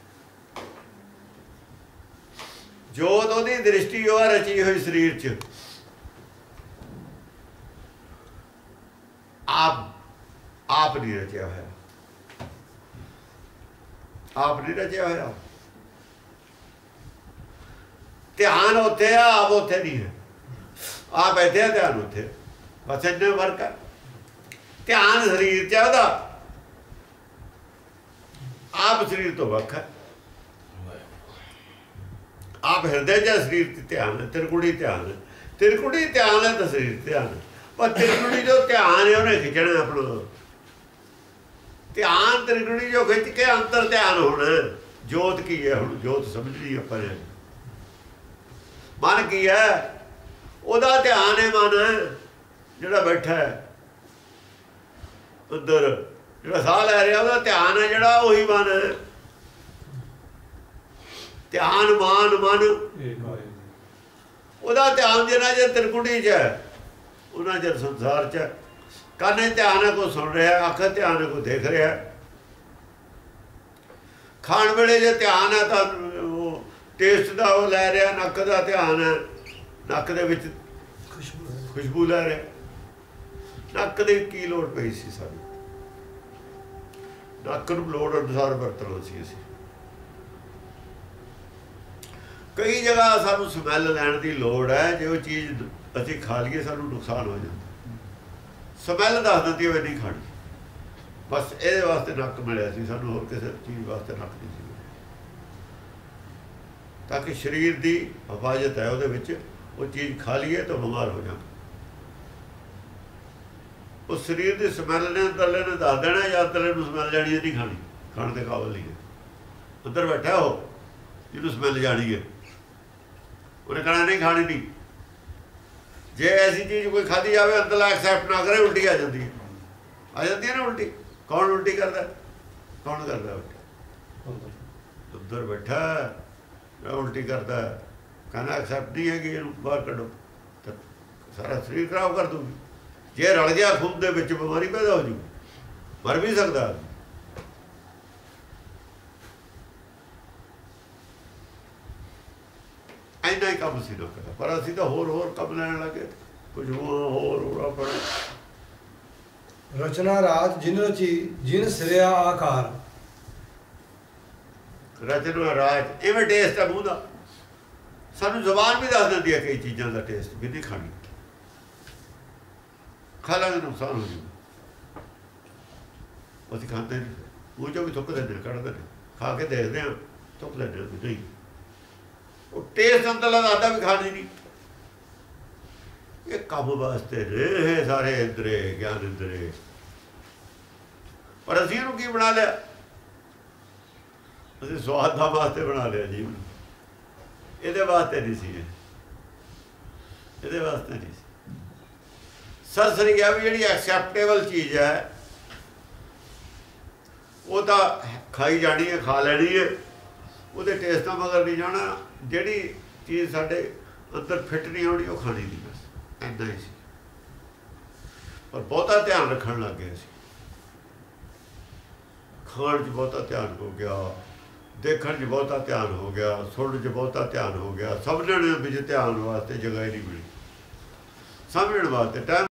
जोत ओहदी दृष्टि हो रची हुई शरीर च। आप नहीं रचा है, आप नहीं रचा होया। ध्यान उत्थे है, आप उत्थे नहीं है। आप बैठे हैं, ध्यान उत्थे, बस इन्ने फर्क है। ध्यान शरीर च है, आप शरीर तो वख है। आप हृदय च शरीर ध्यान है, त्रिकुटी ध्यान है, त्रिकुटी ध्यान है तो शरीर ध्यान है। पर त्रिकुटी जो ध्यान है उन्हें खिंचना अपना ध्यान, त्रिकुटी जो खिंच के अंतर ध्यान होना। जोत की है, हम जोत समझनी अपन मन की है, ओदा ध्यान है मन जिहड़ा बैठा है अंदर, जिहड़ा साह लै रहा ओदा ध्यान है, जिहड़ा उही मन है। ध्यान मान मन ओदा ध्यान जिन्ना चर त्रिकुटी च है उन्ना चर संसार च। काने ध्यान है, को सुन रहा, अख ध्यान है, को देख रहा। खाण वेले जो ध्यान है तो टेस्ट का वो लै रहा, नक का ध्यान है, नक दे विच खुशबू लै रहा। नक की की लोड़ पई सी सानूं, नक नूं लोड़ अनुसार वरतना सी असीं। कई जगह सानूं समैल लैण की लोड़ है, जो चीज़ असीं खा लीए सानूं नुकसान हो जाता। समैल दस दिंदी है नहीं खानी, बस ये वास्ते नक मिलिया सी सानूं, होर किसी चीज़ वास्ते नक नहीं सी, ताकि शरीर की हिफाजत है उहदे विच। वो चीज़ खा लीए तो बीमार हो जाए। उस शरीर की समैल ने अंदरले ने दस देना, या अंदरले नूं समैल जानी है नहीं खानी, खाने के काबल नहीं है। अंदर बैठा हो जिन्होंने समैल जानी है, उन्हें कहना नहीं खानी नहीं। जे ऐसी चीज़ कोई खाधी जाए अंदरला एक्सैप्ट ना करे, उल्टी आ जाती है, आ जाती है ना उल्टी। कौन उल्टी करता? कौन करता उल्टी? अंदर बैठा उल्टी करता है, कहना एक्सैप्ट नहीं है कि बाहर कढ़ो, तो सारा शरीर खराब कर दूगी। जे रल गया खून दे विच बीमारी पैदा हो जूगी, मर भी सकता। इन्ना ही काम असीं ना करा, पर असीं तो होर काम लैण लगे, कुछ होर होरा पड़े। रचना राज जिन रची, जिन सिरिया आकार। रचना राज इवें टेस्ट है मूँह का, सानूं जबान भी दस दिंदी है कई चीज़ों का टेस्ट भी नहीं खानी, खा लांगे नुकसान हो जाऊगा। असीं खाते नहीं, मूँह चों भी थुक देंदे, कढ़ देंदे, खा के देखते हैं थुक लेंदे नहीं। वो टेस्ट अंदर दादा भी खानी नहीं। ये कम वास्ते ने सारे इंद्रे, ज्ञान इंद्रे, पर असीं इहनूं की बना लिया? असीं स्वाद दा वास्ते बना लिया जीवन। ਇਹਦੇ ਵਾਸਤੇ ਨਹੀਂ ਸੀ, ਇਹਦੇ ਵਾਸਤੇ ਨਹੀਂ ਸੀ। ਸਰਸਰੀ ਆ ਵੀ ਜਿਹੜੀ ਐਕਸੈਪਟੇਬਲ ਚੀਜ਼ ਹੈ ਉਹ ਤਾਂ ਖਾਈ ਜਾਣੀ ਹੈ, ਖਾ ਲੈਣੀ ਹੈ, ਉਹਦੇ ਟੇਸਟ ਤੋਂ ਮਗਰ ਨਹੀਂ ਜਾਣਾ। ਜਿਹੜੀ ਚੀਜ਼ ਸਾਡੇ ਅੰਦਰ ਫਿੱਟ ਨਹੀਂ ਆਉਣੀ ਉਹ ਖਾਣੀ ਨਹੀਂ, ਬਸ ਇੱਦਾਂ ਹੀ ਸੀ। ਪਰ ਬਹੁਤਾ ਧਿਆਨ ਰੱਖਣ ਲੱਗ ਗਏ ਸੀ, ਖਾਣ 'ਚ ਬਹੁਤਾ ਧਿਆਨ ਹੋ ਗਿਆ, ਦੇਖਣ 'ਚ ਬਹੁਤਾ ਧਿਆਨ ਹੋ ਗਿਆ, ਸੁਣਨ 'ਚ ਬਹੁਤਾ ਧਿਆਨ ਹੋ ਗਿਆ। ਸਮਝਣ ਵਿੱਚ ਧਿਆਨ ਵਾਸਤੇ ਜਗ੍ਹਾ ਹੀ ਨਹੀਂ ਮਿਲੀ, ਸਮਝਣ ਵਾਸਤੇ ਟਾਈਮ